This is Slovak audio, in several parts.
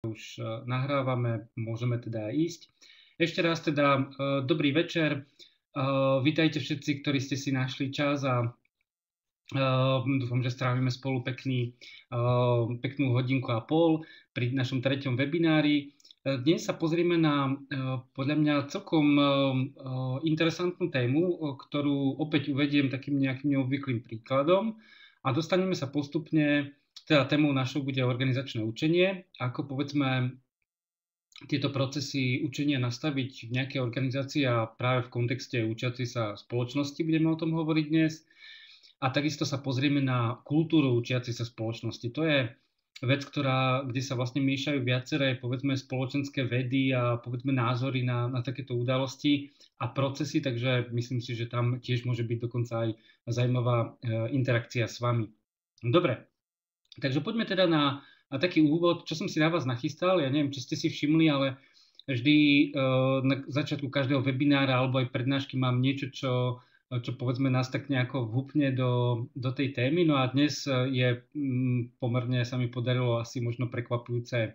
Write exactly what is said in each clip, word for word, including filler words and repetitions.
Už e, nahrávame, môžeme teda aj ísť. Ešte raz teda e, dobrý večer. E, Vítajte všetci, ktorí ste si našli čas a e, dúfam, že strávime spolu pekný, e, peknú hodinku a pol pri našom treťom webinári. E, Dnes sa pozrieme na e, podľa mňa celkom e, e, interesantnú tému, o ktorú opäť uvediem takým nejakým neobvyklým príkladom a dostaneme sa postupne. Teda témou našou bude organizačné učenie, ako povedzme tieto procesy učenia nastaviť v nejakej organizácii a práve v kontexte učiacej sa spoločnosti budeme o tom hovoriť dnes. A takisto sa pozrieme na kultúru učiacej sa spoločnosti. To je vec, ktorá, kde sa vlastne miešajú viaceré, povedzme, spoločenské vedy a povedzme názory na, na takéto udalosti a procesy, takže myslím si, že tam tiež môže byť dokonca aj zaujímavá e, interakcia s vami. Dobre, takže poďme teda na, na taký úvod, čo som si na vás nachystal. Ja neviem, či ste si všimli, ale vždy e, na začiatku každého webinára alebo aj prednášky mám niečo, čo, čo povedzme nás tak nejako vhupne do, do tej témy. No a dnes je mm, pomerne, sa mi podarilo asi možno prekvapujúce e,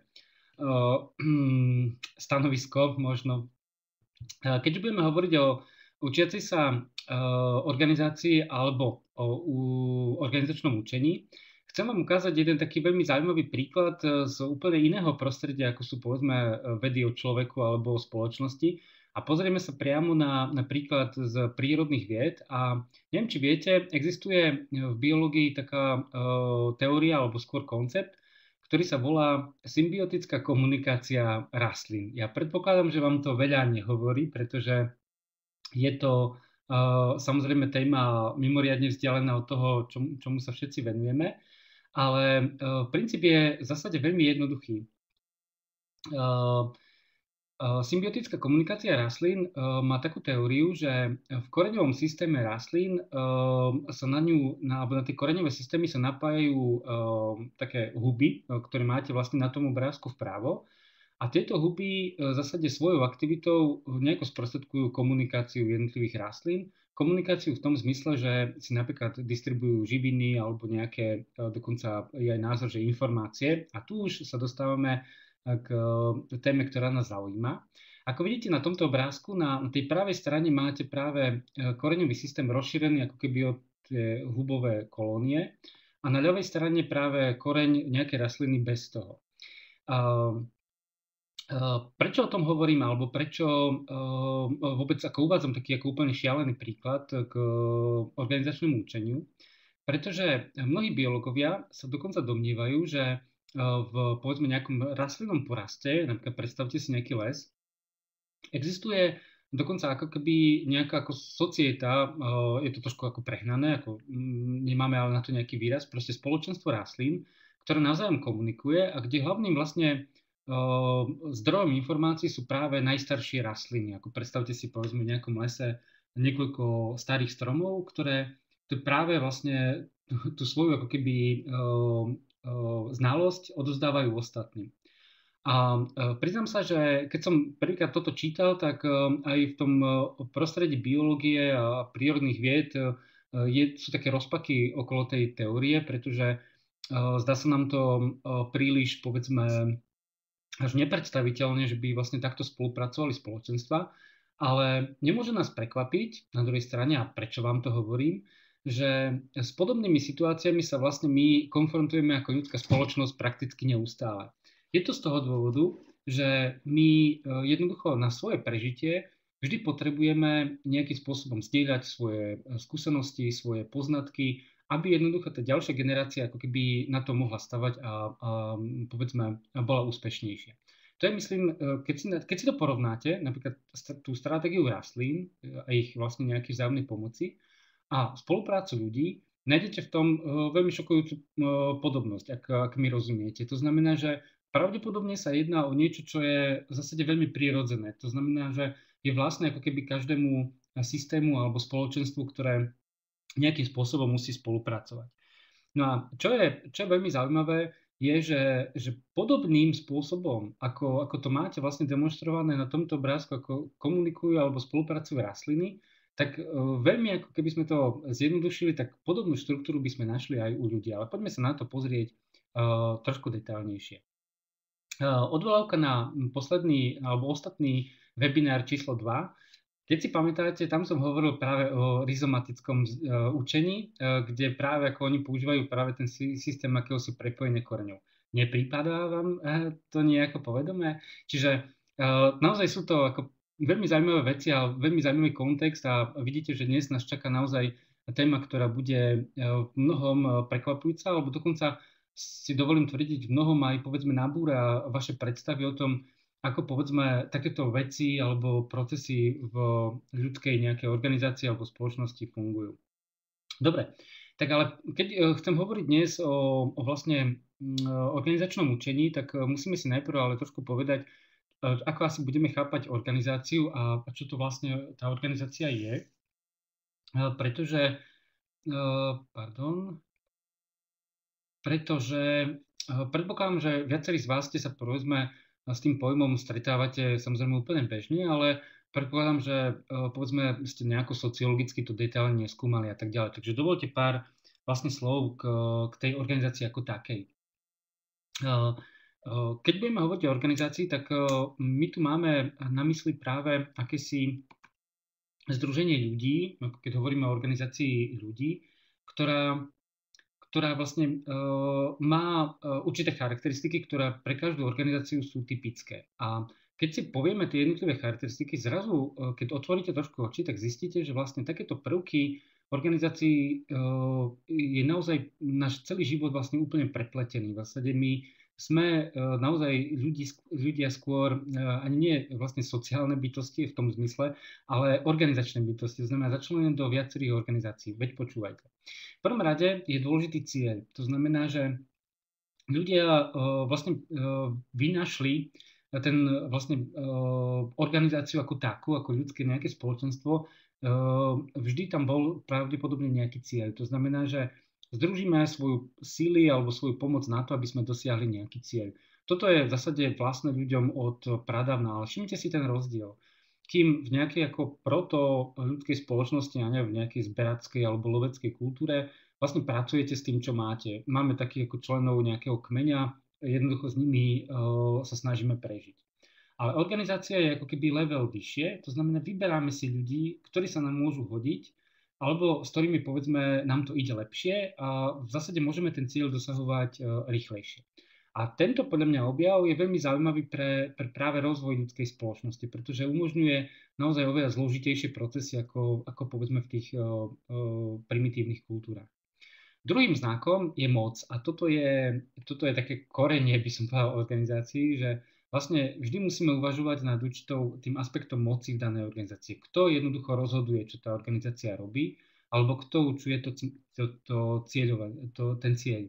stanovisko možno. Keďže budeme hovoriť o učiacej sa e, organizácii alebo o, o organizačnom učení, chcem vám ukázať jeden taký veľmi zaujímavý príklad z úplne iného prostredia, ako sú povedzme vedy o človeku alebo o spoločnosti. A pozrieme sa priamo na, na príklad z prírodných vied. A neviem, či viete, existuje v biológii taká uh, teória alebo skôr koncept, ktorý sa volá symbiotická komunikácia rastlín. Ja predpokladám, že vám to veľa nehovorí, pretože je to uh, samozrejme téma mimoriadne vzdialená od toho, čomu, čomu sa všetci venujeme. Ale uh, princíp je v zásade veľmi jednoduchý. Uh, uh, symbiotická komunikácia rastlín uh, má takú teóriu, že v koreňovom systéme rastlín uh, sa na ňu, na, na tie koreňové systémy sa napájajú uh, také huby, uh, ktoré máte vlastne na tom obrázku vpravo. A tieto huby v zásade svojou aktivitou nejako sprostredkujú komunikáciu jednotlivých rastlín. Komunikáciu v tom zmysle, že si napríklad distribujú živiny alebo nejaké, dokonca je aj názor, že informácie. A tu už sa dostávame k téme, ktorá nás zaujíma. Ako vidíte na tomto obrázku, na tej pravej strane máte práve koreňový systém rozšírený ako keby od tie hubové kolónie a na ľavej strane práve koreň nejakej rastliny bez toho. Prečo o tom hovorím, alebo prečo uh, vôbec ako uvádzam taký ako úplne šialený príklad k organizačnému učeniu? Pretože mnohí biológovia sa dokonca domnívajú, že uh, v povedzme nejakom rastlinnom poraste, napríklad predstavte si nejaký les, existuje dokonca ako keby nejaká ako societa, uh, je to trošku ako prehnané, ako, mm, nemáme ale na to nejaký výraz, proste spoločenstvo rastlín, ktoré navzájom komunikuje a kde hlavným vlastne zdrojom informácií sú práve najstaršie rastliny. Ako predstavte si povedzme v nejakom lese niekoľko starých stromov, ktoré to práve vlastne tú svoju ako keby uh, uh, znalosť odozdávajú ostatným. A uh, priznám sa, že keď som prvýkrát toto čítal, tak uh, aj v tom uh, prostredí biológie a prírodných vied uh, je, sú také rozpaky okolo tej teórie, pretože uh, zdá sa nám to uh, príliš povedzme až nepredstaviteľne, že by vlastne takto spolupracovali spoločenstva, ale nemôže nás prekvapiť, na druhej strane, a prečo vám to hovorím, že s podobnými situáciami sa vlastne my konfrontujeme ako ľudská spoločnosť prakticky neustále. Je to z toho dôvodu, že my jednoducho na svoje prežitie vždy potrebujeme nejakým spôsobom zdieľať svoje skúsenosti, svoje poznatky, aby jednoducho tá ďalšia generácia ako keby na to mohla stavať a, a povedzme bola úspešnejšia. To je, myslím, keď si, keď si to porovnáte, napríklad tú stratégiu rastlín a ich vlastne nejakej vzájomnej pomoci a spoluprácu ľudí, nájdete v tom veľmi šokujúcu podobnosť, ak, ak mi rozumiete. To znamená, že pravdepodobne sa jedná o niečo, čo je v zásade veľmi prirodzené. To znamená, že je vlastne ako keby každému systému alebo spoločenstvu, ktoré nejakým spôsobom musí spolupracovať. No a čo je, čo je veľmi zaujímavé, je, že, že podobným spôsobom, ako, ako to máte vlastne demonstrované na tomto obrázku, ako komunikujú alebo spolupracujú rastliny, tak uh, veľmi, ako keby sme to zjednodušili, tak podobnú štruktúru by sme našli aj u ľudí. Ale poďme sa na to pozrieť uh, trošku detailnejšie. Odvolávka na posledný alebo ostatný webinár číslo dva. Keď si pamätáte, tam som hovoril práve o rizomatickom učení, kde práve ako oni používajú práve ten systém akéhosi prepojenia koreňov. Neprípadá vám to nejako povedomé? Čiže naozaj sú to ako veľmi zaujímavé veci a veľmi zaujímavý kontext a vidíte, že dnes nás čaká naozaj téma, ktorá bude v mnohom prekvapujúca, alebo dokonca si dovolím tvrdiť v mnohom aj povedzme nabúra vaše predstavy o tom, ako povedzme takéto veci alebo procesy v ľudskej nejakej organizácii alebo spoločnosti fungujú. Dobre, tak ale keď chcem hovoriť dnes o, o vlastne organizačnom učení, tak musíme si najprv ale trošku povedať, ako asi budeme chápať organizáciu a čo to vlastne tá organizácia je. Pretože, pardon, pretože predpokladám, že viacerí z vás ste sa povedzme s tým pojmom stretávate samozrejme úplne bežne, ale predpokladám, že povedzme ste nejako sociologicky to detailne neskúmali a tak ďalej. Takže dovolte pár vlastne slov k, k tej organizácii ako takej. Keď budeme hovoriť o organizácii, tak my tu máme na mysli práve akési združenie ľudí, keď hovoríme o organizácii ľudí, ktorá ktorá vlastne uh, má uh, určité charakteristiky, ktoré pre každú organizáciu sú typické. A keď si povieme tie jednotlivé charakteristiky, zrazu, uh, keď otvoríte trošku oči, tak zistíte, že vlastne takéto prvky organizácií uh, je naozaj náš celý život vlastne úplne prepletený. V zásade my sme uh, naozaj ľudí, ľudia skôr uh, ani nie vlastne sociálne bytosti v tom zmysle, ale organizačné bytosti, to znamená začlenené do viacerých organizácií. Veď počúvajte. V prvom rade je dôležitý cieľ. To znamená, že ľudia uh, vlastne uh, vynašli ten vlastne uh, organizáciu ako takú, ako ľudské nejaké spoločenstvo. Uh, vždy tam bol pravdepodobne nejaký cieľ. To znamená, že združíme svoju síly alebo svoju pomoc na to, aby sme dosiahli nejaký cieľ. Toto je v zásade vlastné ľuďom od pradávna, ale všimnite si ten rozdiel. Kým v nejakej ako proto ľudskej spoločnosti, a neviem, v nejakej zberackej alebo loveckej kultúre vlastne pracujete s tým, čo máte. Máme takých ako členov nejakého kmeňa, jednoducho s nimi uh, sa snažíme prežiť. Ale organizácia je ako keby level vyššie, to znamená, vyberáme si ľudí, ktorí sa nám môžu hodiť, alebo s ktorými povedzme nám to ide lepšie a v zásade môžeme ten cieľ dosahovať uh, rýchlejšie. A tento podľa mňa objav je veľmi zaujímavý pre, pre práve rozvoj ľudskej spoločnosti, pretože umožňuje naozaj oveľa zložitejšie procesy ako, ako povedzme v tých uh, uh, primitívnych kultúrach. Druhým znakom je moc a toto je, toto je také korenie, by som povedal, organizácii, že vlastne vždy musíme uvažovať nad určitou tým aspektom moci v danej organizácii. Kto jednoducho rozhoduje, čo tá organizácia robí, alebo kto určuje to, to, to cieľové, to, ten cieľ.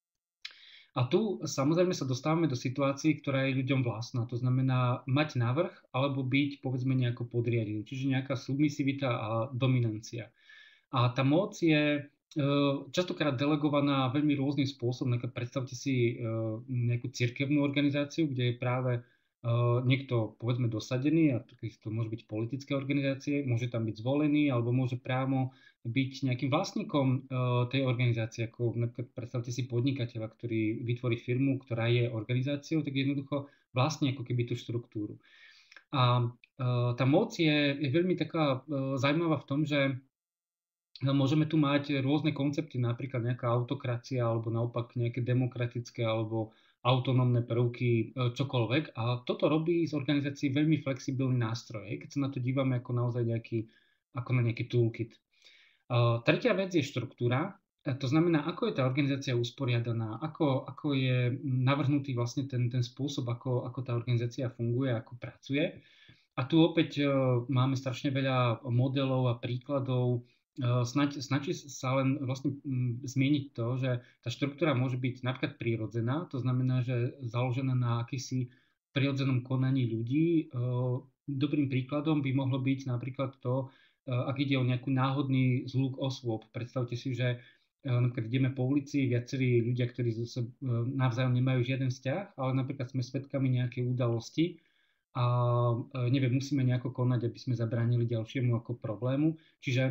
A tu samozrejme sa dostávame do situácií, ktorá je ľuďom vlastná. To znamená mať navrch alebo byť povedzme nejako podriadený. Čiže nejaká submisivita a dominancia. A tá moc je častokrát delegovaná veľmi rôznym spôsobom. Predstavte si nejakú cirkevnú organizáciu, kde je práve niekto povedzme dosadený, a to môže byť politické organizácie, môže tam byť zvolený alebo môže právo byť nejakým vlastníkom tej organizácie. Ako napríklad predstavte si podnikateľa, ktorý vytvorí firmu, ktorá je organizáciou, tak jednoducho vlastní ako keby tú štruktúru. A tá moc je, je veľmi taká zaujímavá v tom, že môžeme tu mať rôzne koncepty, napríklad nejaká autokracia alebo naopak nejaké demokratické alebo autonómne prvky, čokoľvek. A toto robí z organizácií veľmi flexibilný nástroj, keď sa na to dívame ako naozaj nejaký, ako na nejaký toolkit. Uh, tretia vec je štruktúra. To znamená, ako je tá organizácia usporiadaná, ako, ako je navrhnutý vlastne ten, ten spôsob, ako, ako tá organizácia funguje, ako pracuje. A tu opäť uh, máme strašne veľa modelov a príkladov. Snaď, snačí sa len vlastne zmieniť to, že tá štruktúra môže byť napríklad prirodzená, to znamená, že založená na akýsi prirodzenom konaní ľudí. Dobrým príkladom by mohlo byť napríklad to, ak ide o nejakú náhodný zhluk osôb. Predstavte si, že napríklad ideme po ulici, viacerí ľudia, ktorí navzájom nemajú žiaden vzťah, ale napríklad sme svedkami nejakej udalosti a neviem, musíme nejako konať, aby sme zabránili ďalšiemu ako problému. Čiže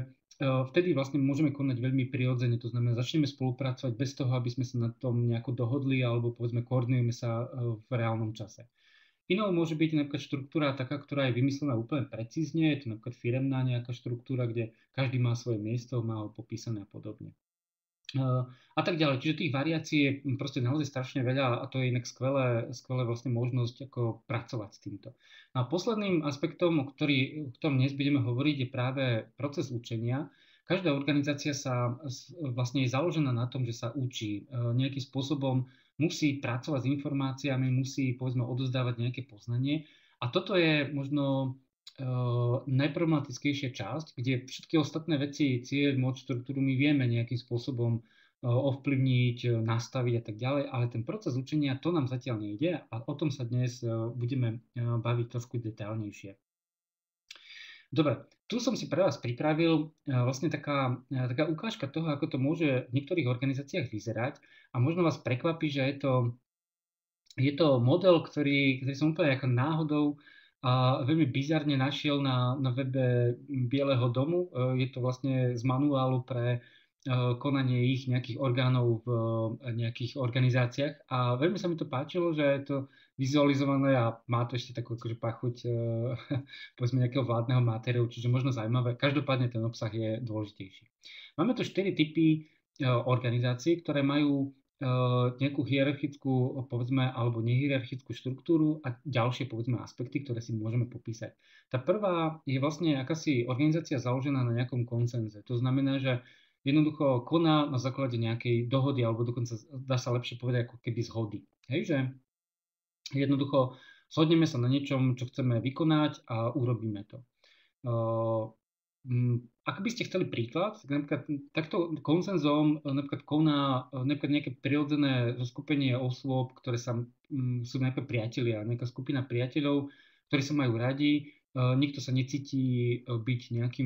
vtedy vlastne môžeme konať veľmi prirodzene, to znamená, začneme spolupracovať bez toho, aby sme sa na tom nejako dohodli alebo povedzme koordinujeme sa v reálnom čase. Inou môže byť napríklad štruktúra taká, ktorá je vymyslená úplne precízne, je to napríklad firemná nejaká štruktúra, kde každý má svoje miesto, má ho popísané a podobne. A tak ďalej. Čiže tých variácií je proste naozaj strašne veľa a to je inak skvelé, skvelé vlastne možnosť ako pracovať s týmto. A posledným aspektom, o, ktorý, o ktorom dnes budeme hovoriť, je práve proces učenia. Každá organizácia sa vlastne je založená na tom, že sa učí. Nejakým spôsobom musí pracovať s informáciami, musí povedzme odozdávať nejaké poznanie. A toto je možno Uh, najproblematickejšia časť, kde všetky ostatné veci, cieľ, moc, štruktúru my vieme nejakým spôsobom uh, ovplyvniť, nastaviť a tak ďalej, ale ten proces učenia, to nám zatiaľ nejde a o tom sa dnes uh, budeme uh, baviť trošku detailnejšie. Dobre, tu som si pre vás pripravil uh, vlastne taká, uh, taká ukážka toho, ako to môže v niektorých organizáciách vyzerať a možno vás prekvapí, že je to, je to model, ktorý, ktorý som úplne ako náhodou a veľmi bizarne našiel na, na webe Bieleho domu. Je to vlastne z manuálu pre konanie ich nejakých orgánov v nejakých organizáciách a veľmi sa mi to páčilo, že je to vizualizované a má to ešte takú akože pachuť povedzme nejakého vládneho materiálu, čiže možno zaujímavé. Každopádne ten obsah je dôležitejší. Máme tu štyri typy organizácií, ktoré majú nejakú hierarchickú, povedzme, alebo nehierarchickú štruktúru a ďalšie, povedzme, aspekty, ktoré si môžeme popísať. Tá prvá je vlastne akási organizácia založená na nejakom konsenze. To znamená, že jednoducho koná na základe nejakej dohody, alebo dokonca dá sa lepšie povedať ako keby zhody. Hej, že jednoducho zhodneme sa na niečom, čo chceme vykonať a urobíme to. Ak by ste chceli príklad, napríklad takto konsenzom napríklad koná napríklad nejaké prirodzené zoskupenie osôb, ktoré sa, sú nejaké priatelia, nejaká skupina priateľov, ktorí sa majú radi, nikto sa necíti byť nejakým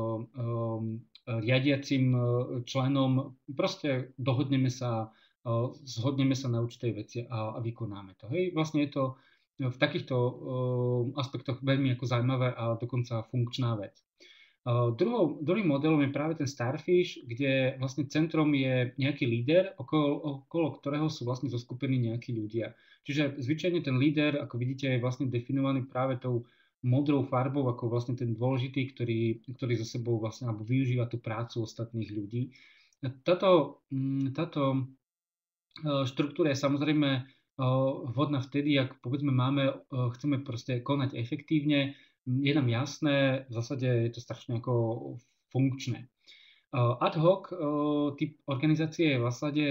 riadiacim členom, proste dohodneme sa, zhodneme sa na určitej veci a, a vykonáme to. Hej, vlastne je to v takýchto aspektoch veľmi ako zaujímavé a dokonca funkčná vec. Uh, druhou, druhým modelom je práve ten Starfish, kde vlastne centrom je nejaký líder, okolo, okolo ktorého sú vlastne zoskupení nejakí ľudia. Čiže zvyčajne ten líder, ako vidíte, je vlastne definovaný práve tou modrou farbou, ako vlastne ten dôležitý, ktorý, ktorý za sebou vlastne alebo využíva tú prácu ostatných ľudí. Táto, táto štruktúra je samozrejme vhodná vtedy, ak povedzme máme, chceme proste konať efektívne, je nám jasné, v zásade je to strašne ako funkčné. Ad hoc typ organizácie je v zásade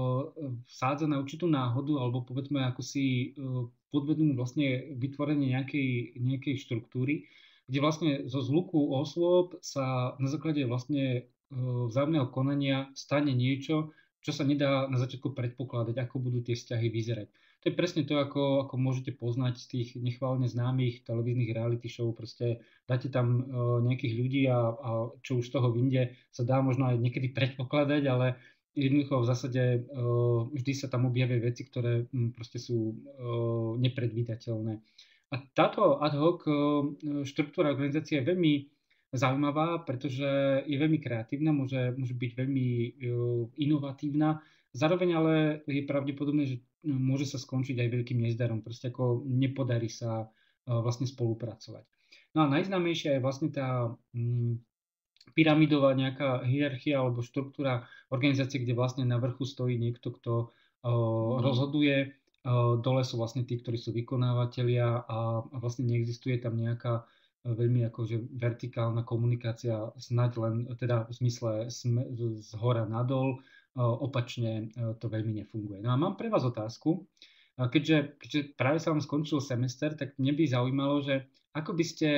vsádza na určitú náhodu alebo povedzme ako si podvedú vlastne vytvorenie nejakej, nejakej štruktúry, kde vlastne zo zluku osôb sa na základe vlastne vzájomného konania stane niečo, čo sa nedá na začiatku predpokladať, ako budú tie vzťahy vyzerať. To je presne to, ako, ako môžete poznať z tých nechválne známych televíznych reality show. Proste dáte tam uh, nejakých ľudí a, a čo už z toho vyjde, sa dá možno aj niekedy predpokladať, ale jednoducho v zásade uh, vždy sa tam objavia veci, ktoré um, proste sú uh, nepredvídateľné. A táto ad hoc uh, štruktúra organizácie je veľmi zaujímavá, pretože je veľmi kreatívna, môže, môže byť veľmi uh, inovatívna. Zároveň ale je pravdepodobné, že môže sa skončiť aj veľkým nezdarom. Proste ako nepodarí sa uh, vlastne spolupracovať. No a najznámejšia je vlastne tá um, pyramidová nejaká hierarchia alebo štruktúra organizácie, kde vlastne na vrchu stojí niekto, kto uh, rozhoduje. Uh, dole sú vlastne tí, ktorí sú vykonávateľia a, a vlastne neexistuje tam nejaká veľmi akože vertikálna komunikácia, snáď len teda v zmysle z hora nadol, opačne to veľmi nefunguje. No a mám pre vás otázku, keďže, keďže práve sa vám skončil semester, tak mne by zaujímalo, že ako by ste,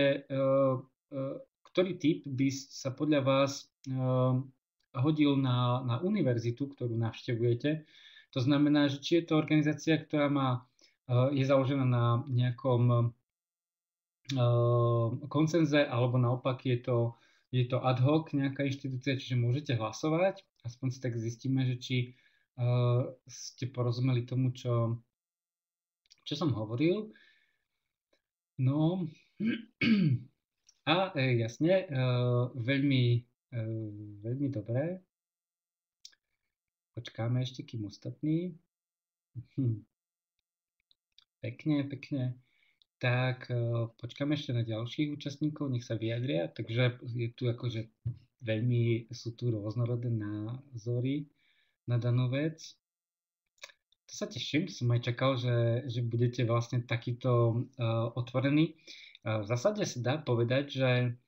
ktorý typ by sa podľa vás hodil na, na univerzitu, ktorú navštevujete. To znamená, že či je to organizácia, ktorá má, je založená na nejakom konsenze, alebo naopak je to, je to ad hoc nejaká inštitúcia, čiže môžete hlasovať. Aspoň si tak zistíme, že či uh, ste porozumeli tomu, čo, čo som hovoril. No a e, jasne, uh, veľmi Veľmi dobré. Počkáme ešte, kým ostatní. Hm. Pekne, pekne. Tak počkáme ešte na ďalších účastníkov, nech sa vyjadria. Takže je tu akože veľmi, sú tu rôznorodé názory na danú vec. To sa teším, som aj čakal, že, že budete vlastne takýto uh, otvorení. Uh, v zásade sa dá povedať, že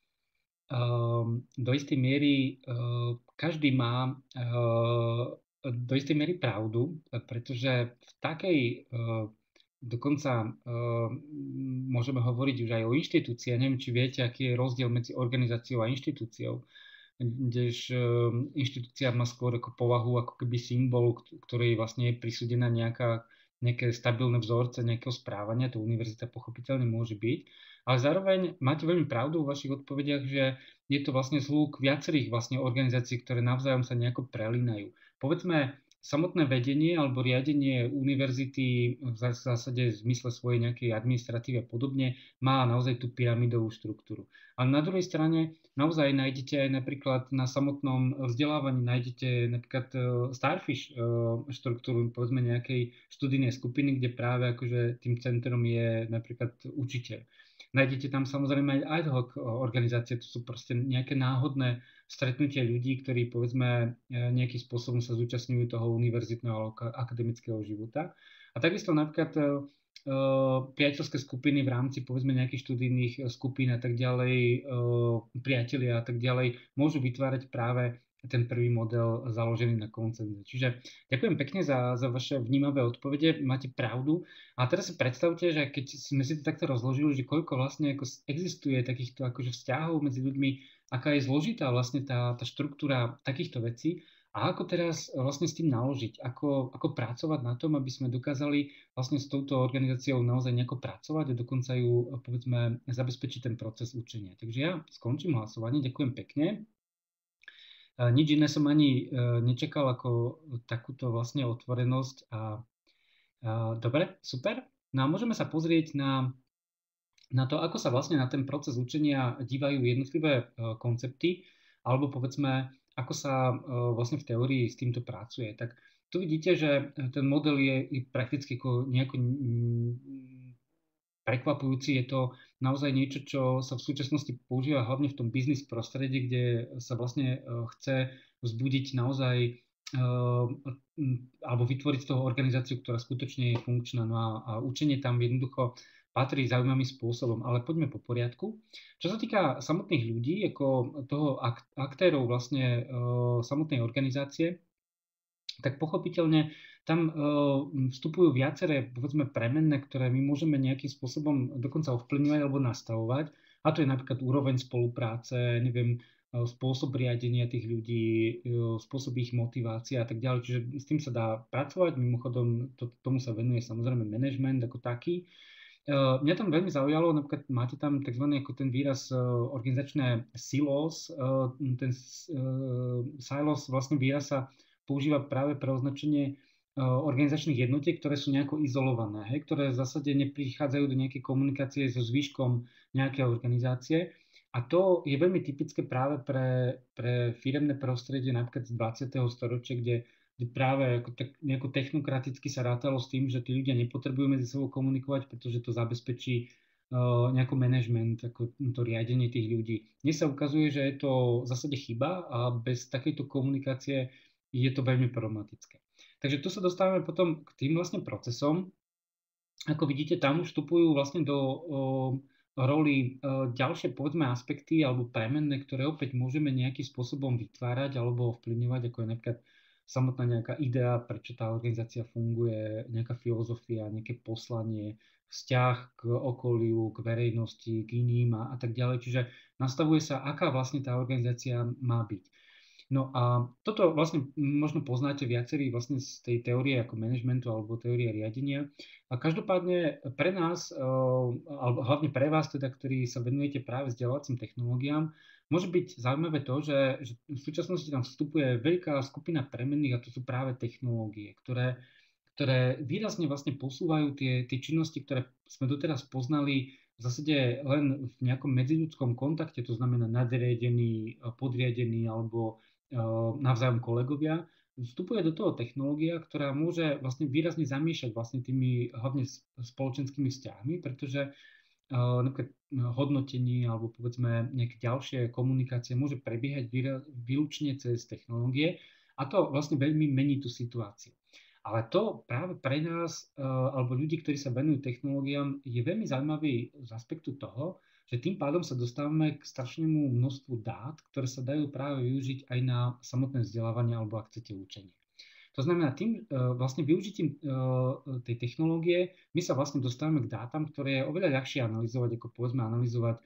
uh, do istej miery uh, každý má uh, do istej miery pravdu, pretože v takej uh, dokonca uh, môžeme hovoriť už aj o inštitúcii. Ja neviem, či viete, aký je rozdiel medzi organizáciou a inštitúciou. Kdež inštitúcia má skôr ako povahu ako keby symbolu, ktorý vlastne je prisúdená nejaká, nejaké stabilné vzorce nejakého správania, to univerzita pochopiteľne môže byť. Ale zároveň máte veľmi pravdu vo vašich odpovediach, že je to vlastne zhluk viacerých vlastne organizácií, ktoré navzájom sa nejako prelínajú. Povedzme, samotné vedenie alebo riadenie univerzity v zásade v zmysle svojej nejakej administratívy a podobne má naozaj tú pyramidovú štruktúru. A na druhej strane naozaj nájdete aj napríklad na samotnom vzdelávaní, nájdete napríklad Starfish štruktúru, povedzme nejakej študijnej skupiny, kde práve akože tým centrom je napríklad učiteľ. Nájdete tam samozrejme aj ad hoc organizácie, to sú proste nejaké náhodné stretnutie ľudí, ktorí povedzme nejakým spôsobom sa zúčastňujú toho univerzitného alebo akademického života. A takisto napríklad priateľské skupiny v rámci povedzme nejakých študijných skupín a tak ďalej, priatelia a tak ďalej, môžu vytvárať práve ten prvý model založený na koncenze. Čiže ďakujem pekne za, za vaše vnímavé odpovede, máte pravdu. A teraz si predstavte, že keď sme si to takto rozložili, že koľko vlastne ako existuje takýchto akože vzťahov medzi ľuďmi, aká je zložitá vlastne tá, tá štruktúra takýchto vecí a ako teraz vlastne s tým naložiť, ako, ako pracovať na tom, aby sme dokázali vlastne s touto organizáciou naozaj nejako pracovať a dokonca ju, povedzme, zabezpečiť ten proces učenia. Takže ja skončím hlasovanie, ďakujem pekne. Nič iné som ani nečakal ako takúto vlastne otvorenosť a, a dobre, super. No a môžeme sa pozrieť na, na to, ako sa vlastne na ten proces učenia dívajú jednotlivé koncepty, alebo povedzme, ako sa vlastne v teórii s týmto pracuje. Tak tu vidíte, že ten model je prakticky nejako prekvapujúci. Je to naozaj niečo, čo sa v súčasnosti používa hlavne v tom biznis prostredí, kde sa vlastne chce vzbudiť naozaj alebo vytvoriť z toho organizáciu, ktorá skutočne je funkčná. No a, a učenie tam jednoducho patrí zaujímavým spôsobom. Ale poďme po poriadku. Čo sa týka samotných ľudí, ako toho aktérov vlastne samotnej organizácie, tak pochopiteľne tam vstupujú viaceré, povedzme, premenné, ktoré my môžeme nejakým spôsobom dokonca ovplyvňovať alebo nastavovať. A to je napríklad úroveň spolupráce, neviem, spôsob riadenia tých ľudí, spôsob ich motivácie a tak ďalej. Čiže s tým sa dá pracovať. Mimochodom, to, tomu sa venuje samozrejme management ako taký. Mňa tam veľmi zaujalo, napríklad máte tam tzv. Ako ten výraz organizačné silos. Ten silos vlastne výraz sa používa práve pre označenie organizačných jednotiek, ktoré sú nejako izolované, hej, ktoré v zásade neprichádzajú do nejakej komunikácie so zvyškom nejakej organizácie. A to je veľmi typické práve pre, pre firemné prostredie napríklad z dvadsiateho storočia, kde, kde práve ako tak, nejako technokraticky sa rátalo s tým, že tí ľudia nepotrebujú medzi sebou komunikovať, pretože to zabezpečí uh, nejaký management, ako to riadenie tých ľudí. Dnes sa ukazuje, že je to v zásade chyba a bez takejto komunikácie je to veľmi problematické. Takže tu sa dostávame potom k tým vlastne procesom. Ako vidíte, tam už vstupujú vlastne do o, roli o, ďalšie povedzme aspekty alebo premenné, ktoré opäť môžeme nejakým spôsobom vytvárať alebo ovplyvňovať, ako je napríklad samotná nejaká idea, prečo tá organizácia funguje, nejaká filozofia, nejaké poslanie, vzťah k okoliu, k verejnosti, k iným a, a tak ďalej. Čiže nastavuje sa, aká vlastne tá organizácia má byť. No a toto vlastne možno poznáte viacerí vlastne z tej teórie ako manažmentu alebo teórie riadenia. A každopádne pre nás, alebo hlavne pre vás, teda, ktorí sa venujete práve vzdelávacím technológiám, môže byť zaujímavé to, že, že v súčasnosti tam vstupuje veľká skupina premenných a to sú práve technológie, ktoré, ktoré výrazne vlastne posúvajú tie, tie činnosti, ktoré sme doteraz poznali v zásade len v nejakom medziľudskom kontakte, to znamená nadriadený, podriadený alebo e, navzájom kolegovia, vstupuje do toho technológia, ktorá môže vlastne výrazne zamiešať vlastne tými hlavne spoločenskými vzťahmi, pretože uh, napríklad hodnotenie alebo povedzme nejaké ďalšie komunikácie môže prebiehať výlučne cez technológie a to vlastne veľmi mení tú situáciu. Ale to práve pre nás, uh, alebo ľudí, ktorí sa venujú technológiám, je veľmi zaujímavý z aspektu toho, že tým pádom sa dostávame k strašnému množstvu dát, ktoré sa dajú práve využiť aj na samotné vzdelávanie alebo ak chcete učenie. To znamená, tým vlastne využitím tej technológie my sa vlastne dostávame k dátam, ktoré je oveľa ľahšie analyzovať, ako povedzme analyzovať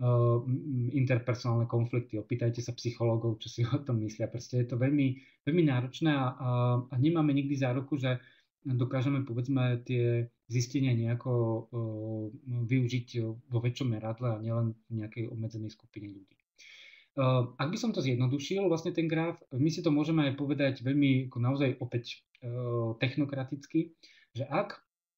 interpersonálne konflikty. Opýtajte sa psychológov, čo si o tom myslia. Proste je to veľmi, veľmi náročné a, a nemáme nikdy záruku, že dokážeme povedzme tie zistenia nejako uh, využiť vo väčšom meradle a nielen v nejakej obmedzenej skupine ľudí. Uh, ak by som to zjednodušil, vlastne ten graf, my si to môžeme aj povedať veľmi ako naozaj opäť uh, technokraticky, že ak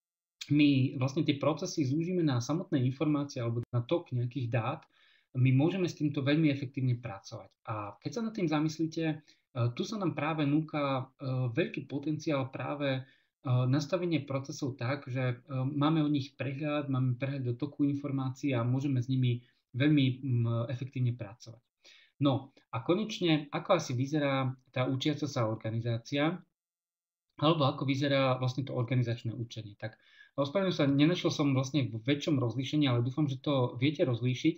my vlastne tie procesy zúžime na samotné informácie alebo na tok nejakých dát, my môžeme s týmto veľmi efektívne pracovať. A keď sa nad tým zamyslíte, uh, tu sa nám práve núka uh, veľký potenciál práve nastavenie procesov tak, že máme o nich prehľad, máme prehľad do toku informácií a môžeme s nimi veľmi efektívne pracovať. No a konečne, ako asi vyzerá tá učiaca sa organizácia, alebo ako vyzerá vlastne to organizačné učenie. Tak ospravedlňujem sa, nenašiel som vlastne v väčšom rozlíšení, ale dúfam, že to viete rozlíšiť.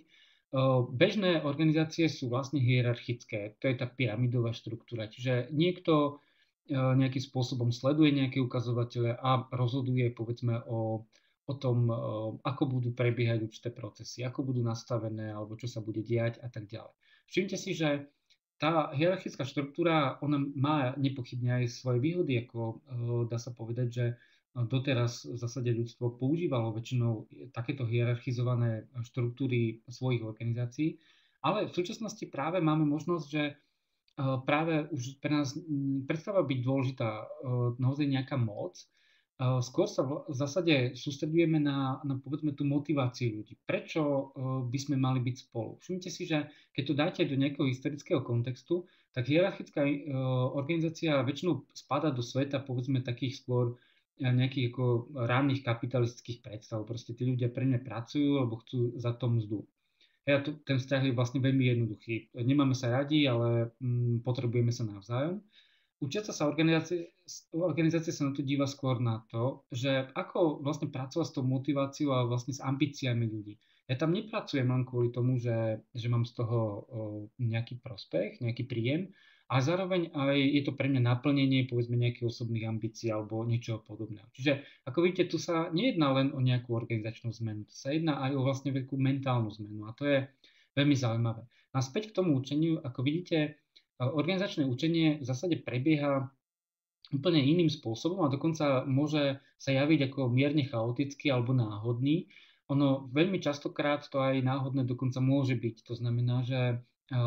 Bežné organizácie sú vlastne hierarchické, to je tá pyramidová štruktúra, čiže niekto nejakým spôsobom sleduje nejaké ukazovatele a rozhoduje povedzme o, o tom, ako budú prebiehať určité procesy, ako budú nastavené alebo čo sa bude diať a tak ďalej. Všimte si, že tá hierarchická štruktúra, ona má nepochybne aj svoje výhody, ako dá sa povedať, že doteraz v zásade ľudstvo používalo väčšinou takéto hierarchizované štruktúry svojich organizácií, ale v súčasnosti práve máme možnosť, že práve už pre nás prestáva byť dôležitá naozaj nejaká moc. Skôr sa v zásade sústredujeme na, na povedzme tú motiváciu ľudí. Prečo by sme mali byť spolu? Všimnite si, že keď to dáte do nejakého historického kontextu, tak hierarchická organizácia väčšinou spadá do sveta povedzme takých skôr nejakých ako ranných kapitalistických predstav. Proste tí ľudia pre mňa pracujú alebo chcú za to mzdu. Ja, tu, ten vzťah je vlastne veľmi jednoduchý. Nemáme sa radi, ale mm, potrebujeme sa navzájom. Učiaca sa organizácie, organizácie sa na to díva skôr na to, že ako vlastne pracovať s tou motiváciou a vlastne s ambíciami ľudí. Ja tam nepracujem len kvôli tomu, že, že mám z toho o, nejaký prospech, nejaký príjem, a zároveň aj je to pre mňa naplnenie povedzme nejakých osobných ambícií alebo niečoho podobného. Čiže ako vidíte, tu sa nejedná len o nejakú organizačnú zmenu, tu sa jedná aj o vlastne veľkú mentálnu zmenu a to je veľmi zaujímavé. A späť k tomu učeniu, ako vidíte, organizačné učenie v zásade prebieha úplne iným spôsobom a dokonca môže sa javiť ako mierne chaotický alebo náhodný. Ono veľmi častokrát to aj náhodné dokonca môže byť. To znamená, že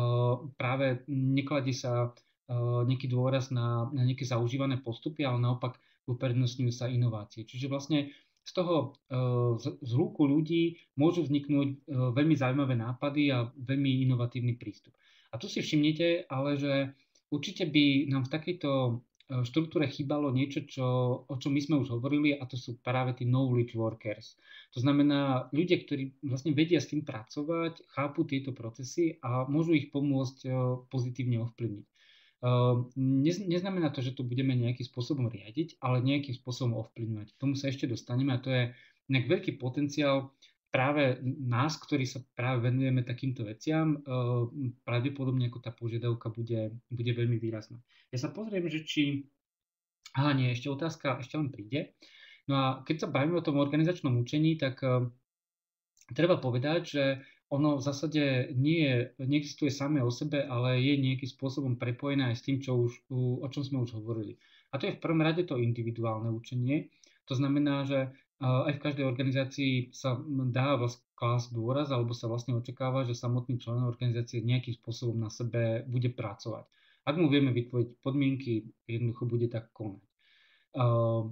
práve nekladí sa nejaký dôraz na, na nejaké zaužívané postupy, ale naopak uprednostňujú sa inovácie. Čiže vlastne z toho zhlúku ľudí môžu vzniknúť veľmi zaujímavé nápady a veľmi inovatívny prístup. A tu si všimnete, ale že určite by nám v takejto štruktúre chýbalo niečo, čo, o čom my sme už hovorili, a to sú práve tí knowledge workers. To znamená ľudia, ktorí vlastne vedia s tým pracovať, chápu tieto procesy a môžu ich pomôcť pozitívne ovplyvniť. Neznamená to, že to budeme nejakým spôsobom riadiť, ale nejakým spôsobom ovplyvňovať. K tomu sa ešte dostaneme a to je nejak veľký potenciál práve nás, ktorí sa práve venujeme takýmto veciam, pravdepodobne ako tá požiadavka bude, bude veľmi výrazná. Ja sa pozriem, že či... Aha, nie, ešte otázka, ešte len príde. No a keď sa bavíme o tom organizačnom učení, tak uh, treba povedať, že ono v zásade nie je, neexistuje samé o sebe, ale je nejakým spôsobom prepojené aj s tým, čo už, o čom sme už hovorili. A to je v prvom rade to individuálne učenie. To znamená, že aj v každej organizácii sa dá klásť dôraz, alebo sa vlastne očakáva, že samotný člen organizácie nejakým spôsobom na sebe bude pracovať. Ak mu vieme vytvoriť podmienky, jednoducho bude tak konať.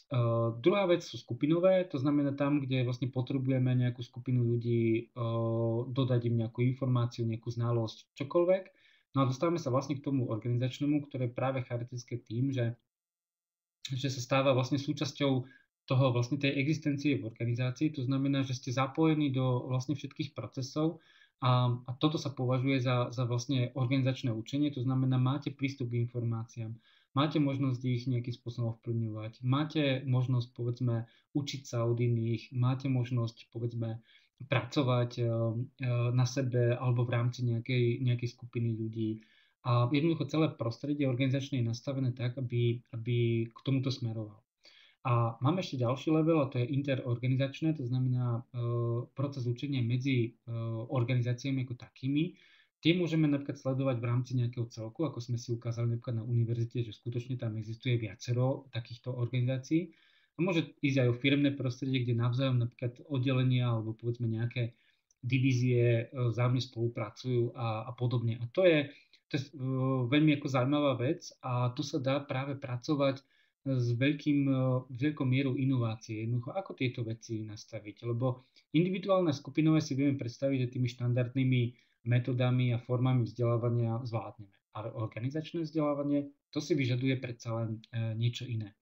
Uh, druhá vec sú skupinové, to znamená tam, kde vlastne potrebujeme nejakú skupinu ľudí, uh, dodať im nejakú informáciu, nejakú znalosť, čokoľvek. No a dostávame sa vlastne k tomu organizačnému, ktoré je práve charakteristické tým, že, že sa stáva vlastne súčasťou toho vlastne tej existencie v organizácii. To znamená, že ste zapojení do vlastne všetkých procesov a, a toto sa považuje za, za vlastne organizačné učenie. To znamená, máte prístup k informáciám. Máte možnosť ich nejakým spôsobom ovplyvňovať. Máte možnosť, povedzme, učiť sa od iných. Máte možnosť, povedzme, pracovať eh, eh, na sebe alebo v rámci nejakej, nejakej skupiny ľudí. A jednoducho celé prostredie organizačné je nastavené tak, aby, aby k tomuto smerovalo. A máme ešte ďalší level, a to je interorganizačné, to znamená uh, proces učenia medzi uh, organizáciami ako takými. Tie môžeme napríklad sledovať v rámci nejakého celku, ako sme si ukázali napríklad na univerzite, že skutočne tam existuje viacero takýchto organizácií. A môže ísť aj o firemné prostredie, kde navzájom napríklad oddelenia alebo povedzme nejaké divízie vzájomne spolupracujú a, a podobne. A to je, to je uh, veľmi ako zaujímavá vec a tu sa dá práve pracovať s veľkým, veľkou mierou inovácie. Jednoducho, ako tieto veci nastaviť? Lebo individuálne skupinové si vieme predstaviť, že tými štandardnými metodami a formami vzdelávania zvládneme. Ale organizačné vzdelávanie, to si vyžaduje predsa len niečo iné.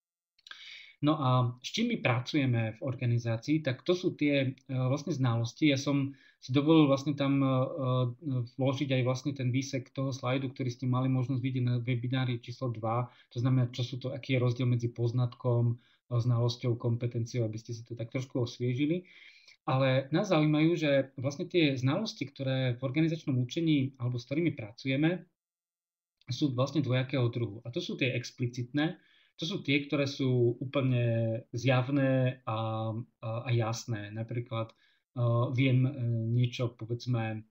No a s čím my pracujeme v organizácii, tak to sú tie vlastne znalosti. Ja som si dovolil vlastne tam vložiť aj vlastne ten výsek toho slajdu, ktorý ste mali možnosť vidieť na webinári číslo dva. To znamená, čo sú to, aký je rozdiel medzi poznatkom, znalosťou, kompetenciou, aby ste si to tak trošku osviežili. Ale nás zaujímajú, že vlastne tie znalosti, ktoré v organizačnom učení alebo s ktorými pracujeme, sú vlastne dvojakého druhu. A to sú tie explicitné. To sú tie, ktoré sú úplne zjavné a, a, a jasné. Napríklad uh, viem uh, niečo, povedzme,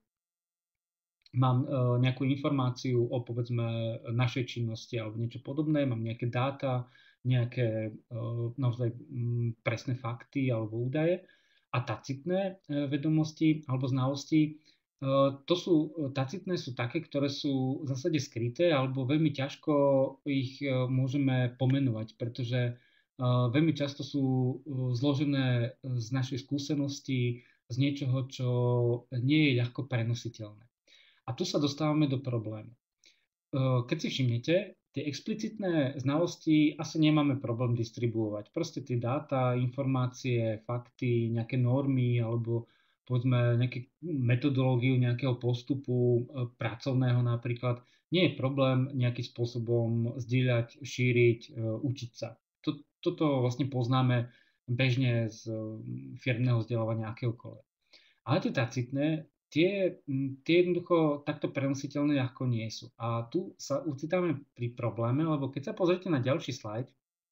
mám uh, nejakú informáciu o, povedzme, našej činnosti alebo niečo podobné, mám nejaké dáta, nejaké uh, naozaj um, presné fakty alebo údaje. A tacitné uh, vedomosti alebo znalosti, to sú, tacitné sú také, ktoré sú v zásade skryté alebo veľmi ťažko ich môžeme pomenovať, pretože veľmi často sú zložené z našej skúsenosti, z niečoho, čo nie je ľahko prenositeľné. A tu sa dostávame do problému. Keď si všimnete, tie explicitné znalosti asi nemáme problém distribuovať. Proste tie dáta, informácie, fakty, nejaké normy alebo povedzme nejaké metodológiu nejakého postupu pracovného napríklad, nie je problém nejakým spôsobom zdieľať, šíriť, učiť sa. Toto vlastne poznáme bežne z firemného vzdelávania akéhokoľvek. Ale tie tacitné, tie, tie jednoducho takto prenositeľné ľahko nie sú. A tu sa ucitáme pri probléme, lebo keď sa pozrite na ďalší slajd,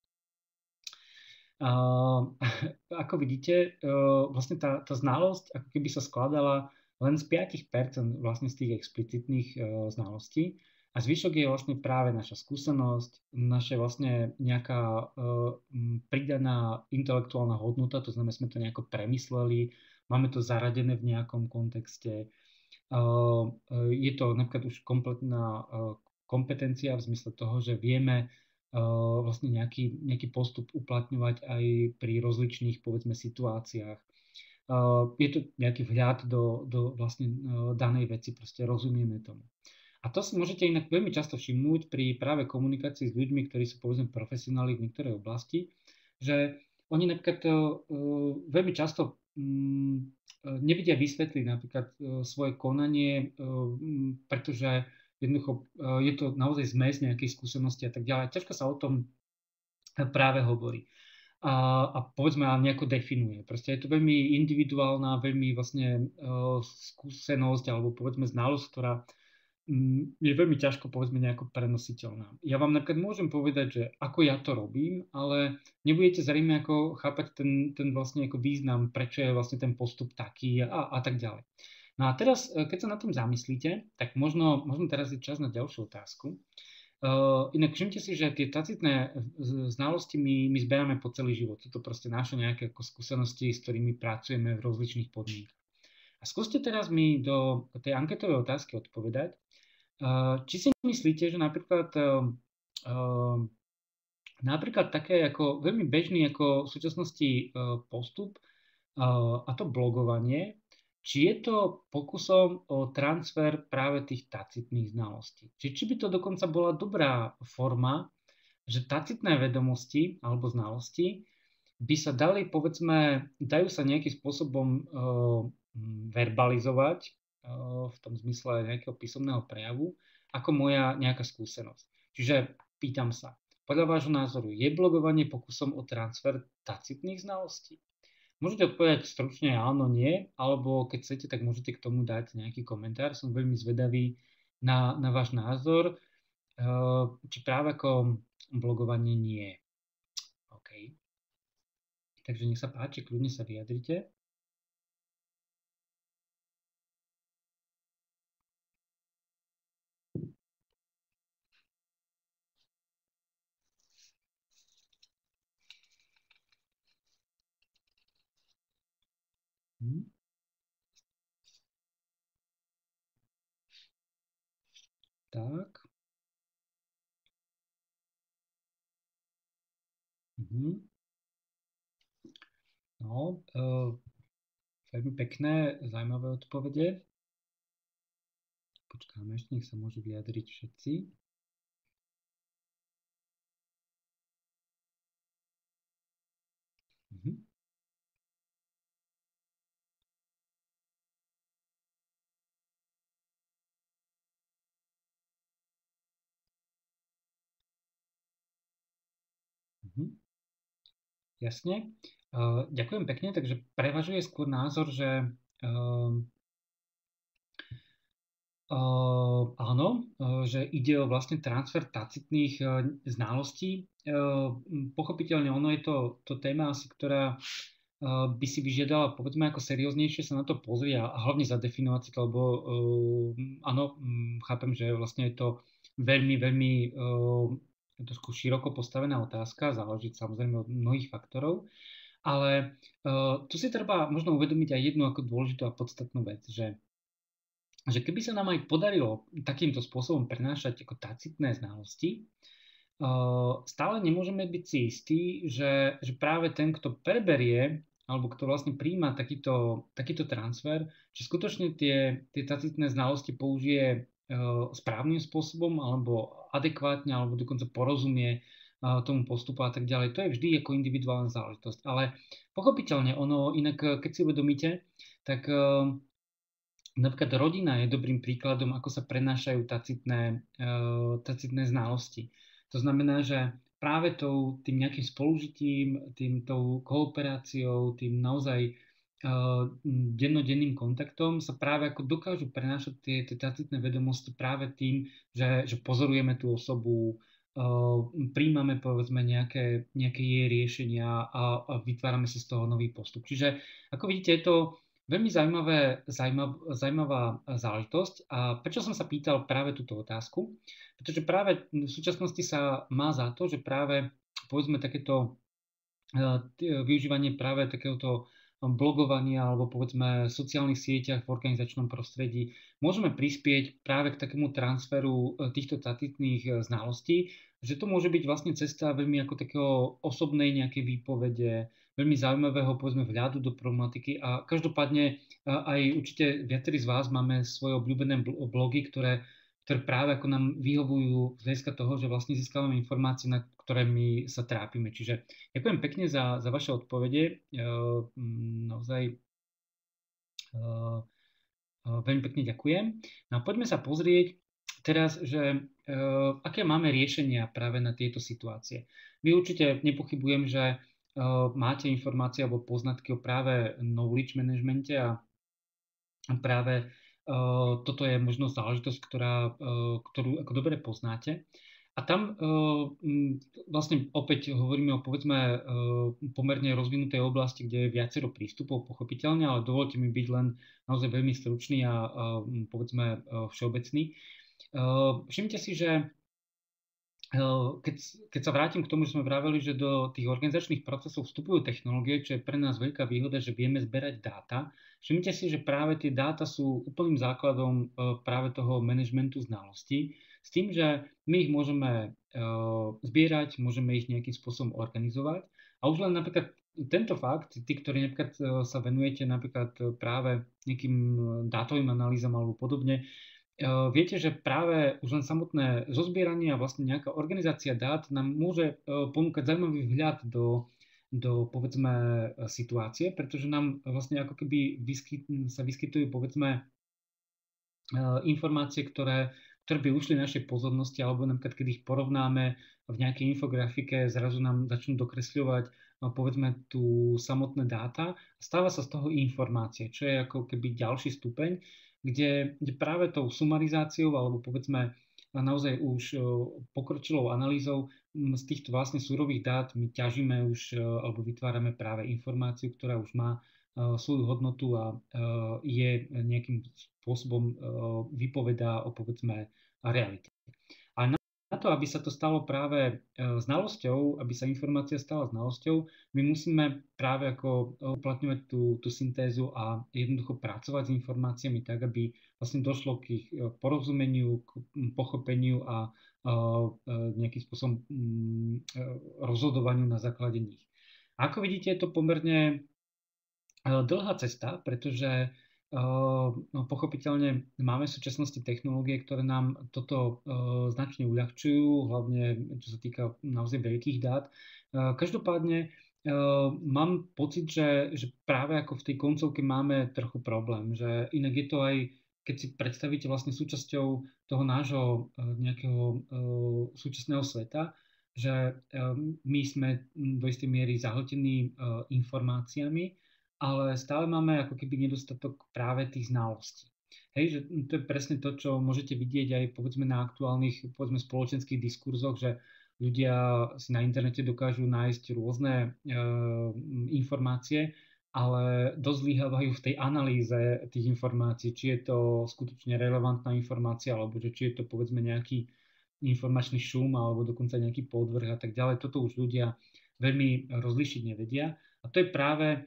Uh, ako vidíte, uh, vlastne tá, tá znalosť ako keby sa skladala len z päť percent vlastne z tých explicitných uh, znalostí a zvyšok je vlastne práve naša skúsenosť, naše vlastne nejaká uh, pridaná intelektuálna hodnota, to znamená, sme to nejako premysleli, máme to zaradené v nejakom kontexte. Uh, je to napríklad už kompletná uh, kompetencia v zmysle toho, že vieme vlastne nejaký, nejaký postup uplatňovať aj pri rozličných, povedzme, situáciách. Je to nejaký vhľad do, do vlastne danej veci, proste rozumieme tomu. A to si môžete inak veľmi často všimnúť pri práve komunikácii s ľuďmi, ktorí sú, povedzme, profesionáli v niektorej oblasti, že oni napríklad veľmi často nevedia vysvetliť napríklad svoje konanie, pretože jednoducho je to naozaj zmes nejakej skúsenosti a tak ďalej. Ťažko sa o tom práve hovorí. A, a povedzme, nejako definuje. Proste je to veľmi individuálna, veľmi vlastne uh, skúsenosť alebo povedzme znalosť, ktorá um, je veľmi ťažko povedzme nejako prenositeľná. Ja vám napríklad môžem povedať, že ako ja to robím, ale nebudete zrejme ako chápať ten, ten vlastne ako význam, prečo je vlastne ten postup taký a, a tak ďalej. No a teraz, keď sa na tom zamyslíte, tak možno, možno teraz je čas na ďalšiu otázku. Uh, inak všimte si, že tie tacitné znalosti my, my zberáme po celý život. Sú to proste naše nejaké ako skúsenosti, s ktorými pracujeme v rozličných podmienkach. A skúste teraz mi do tej anketovej otázky odpovedať, uh, či si myslíte, že napríklad uh, uh, Napríklad také ako veľmi bežný ako v súčasnosti e, postup, e, a to blogovanie, či je to pokusom o transfer práve tých tacitných znalostí. Či, či by to dokonca bola dobrá forma, že tacitné vedomosti alebo znalosti by sa dali, povedzme, dajú sa nejakým spôsobom e, verbalizovať e, v tom zmysle nejakého písomného prejavu, ako moja nejaká skúsenosť. Čiže pýtam sa, podľa vášho názoru, je blogovanie pokusom o transfer tacitných znalostí? Môžete odpovedať stručne áno, nie, alebo keď chcete, tak môžete k tomu dať nejaký komentár. Som veľmi zvedavý na, na váš názor, či práve ako blogovanie nie. OK. Takže nech sa páči, kľudne sa vyjadrite. Hm. Tak. Mhm. No, uh, veľmi pekné, zaujímavé odpovede. Počkáme ešte, nech sa môžu vyjadriť všetci. Mhm. Mhm. Jasne. Uh, ďakujem pekne, takže prevažuje skôr názor, že uh, Uh, áno, uh, že ide o vlastne transfer tacitných uh, znalostí. Uh, pochopiteľne ono je to, to téma asi, ktorá uh, by si vyžiadala, povedzme, ako serióznejšie sa na to pozrieť a, a hlavne zadefinovať si to, lebo uh, áno, um, chápem, že vlastne je to veľmi, veľmi uh, trošku široko postavená otázka, záleží samozrejme od mnohých faktorov, ale uh, tu si treba možno uvedomiť aj jednu ako dôležitú a podstatnú vec, že že keby sa nám aj podarilo takýmto spôsobom prenášať ako tacitné znalosti, stále nemôžeme byť si istí, že, že práve ten, kto preberie alebo kto vlastne príjma takýto, takýto transfer, že skutočne tie, tie tacitné znalosti použije správnym spôsobom alebo adekvátne alebo dokonca porozumie tomu postupu a tak ďalej. To je vždy ako individuálna záležitosť. Ale pochopiteľne ono, inak keď si uvedomíte, tak napríklad rodina je dobrým príkladom, ako sa prenášajú tacitné, uh, tacitné znalosti. To znamená, že práve tou, tým nejakým spolužitím, tým tou kooperáciou, tým naozaj uh, dennodenným kontaktom sa práve ako dokážu prenášať tie, tie tacitné vedomosti práve tým, že, že pozorujeme tú osobu, uh, príjmame povedzme nejaké, nejaké jej riešenia a, a vytvárame si z toho nový postup. Čiže ako vidíte, je to veľmi zaujímavé, zaujímav, zaujímavá záležitosť. A prečo som sa pýtal práve túto otázku? Pretože práve v súčasnosti sa má za to, že práve povedzme takéto využívanie práve takéhoto blogovania alebo povedzme sociálnych sieťach v organizačnom prostredí môžeme prispieť práve k takému transferu týchto tacitných znalostí, že to môže byť vlastne cesta veľmi ako takého osobnej nejakej výpovede, veľmi zaujímavého povedzme vhľadu do problematiky a každopádne aj určite viacerí z vás máme svoje obľúbené blogy, ktoré, ktoré práve ako nám vyhovujú z hľadiska toho, že vlastne získavame informácie, nad ktorými sa trápime. Čiže ďakujem pekne za, za vaše odpovede. Naozaj veľmi pekne ďakujem. No a poďme sa pozrieť teraz, že uh, aké máme riešenia práve na tieto situácie. Vy určite nepochybujem, že uh, máte informácie alebo poznatky o práve knowledge managemente a práve uh, toto je možno záležitosť, ktorá, uh, ktorú ako dobre poznáte. A tam uh, vlastne opäť hovoríme o povedzme uh, pomerne rozvinutej oblasti, kde je viacero prístupov, pochopiteľne, ale dovolte mi byť len naozaj veľmi stručný a uh, povedzme uh, všeobecný. Uh, všimte si, že uh, keď, keď sa vrátim k tomu, že sme vraveli, že do tých organizačných procesov vstupujú technológie, čo je pre nás veľká výhoda, že vieme zberať dáta. Všimnite si, že práve tie dáta sú úplným základom uh, práve toho manažmentu znalostí. s tým, že my ich môžeme zbierať, môžeme ich nejakým spôsobom organizovať. A už len napríklad tento fakt, tí, ktorí napríklad sa venujete napríklad práve nejakým dátovým analýzam alebo podobne, viete, že práve už len samotné zozbieranie a vlastne nejaká organizácia dát nám môže ponúkať zaujímavý vhľad do, do povedzme situácie, pretože nám vlastne ako keby vyskyt, sa vyskytujú povedzme informácie, ktoré, ktoré by ušli našej pozornosti, alebo napríklad, keď ich porovnáme v nejakej infografike, zrazu nám začnú dokresľovať povedzme tu samotné dáta, stáva sa z toho informácie, čo je ako keby ďalší stupeň, kde, kde práve tou sumarizáciou alebo povedzme naozaj už pokročilou analýzou z týchto vlastne surových dát my ťažíme už alebo vytvárame práve informáciu, ktorá už má svoju hodnotu a je nejakým spôsobom vypovedá o povedzme realite. A na to, aby sa to stalo práve znalosťou, aby sa informácia stala znalosťou, my musíme práve ako uplatňovať tú, tú syntézu a jednoducho pracovať s informáciami tak, aby vlastne došlo k ich porozumeniu, k pochopeniu a nejakým spôsobom rozhodovaniu na základe nich. Ako vidíte, je to pomerne dlhá cesta, pretože no, pochopiteľne máme v súčasnosti technológie, ktoré nám toto uh, značne uľahčujú, hlavne čo sa týka naozaj veľkých dát. Uh, každopádne uh, mám pocit, že, že práve ako v tej koncovke máme trochu problém, že inak je to aj, keď si predstavíte vlastne súčasťou toho nášho uh, nejakého uh, súčasného sveta, že uh, my sme do istej miery zahltení uh, informáciami, ale stále máme ako keby nedostatok práve tých znalostí. Hej, že to je presne to, čo môžete vidieť aj povedzme na aktuálnych povedzme spoločenských diskurzoch, že ľudia si na internete dokážu nájsť rôzne e, informácie, ale dosť zlyhávajú v tej analýze tých informácií, či je to skutočne relevantná informácia, alebo že či je to povedzme nejaký informačný šum, alebo dokonca nejaký podvrh a tak ďalej. Toto už ľudia veľmi rozlišiť nevedia. A to je práve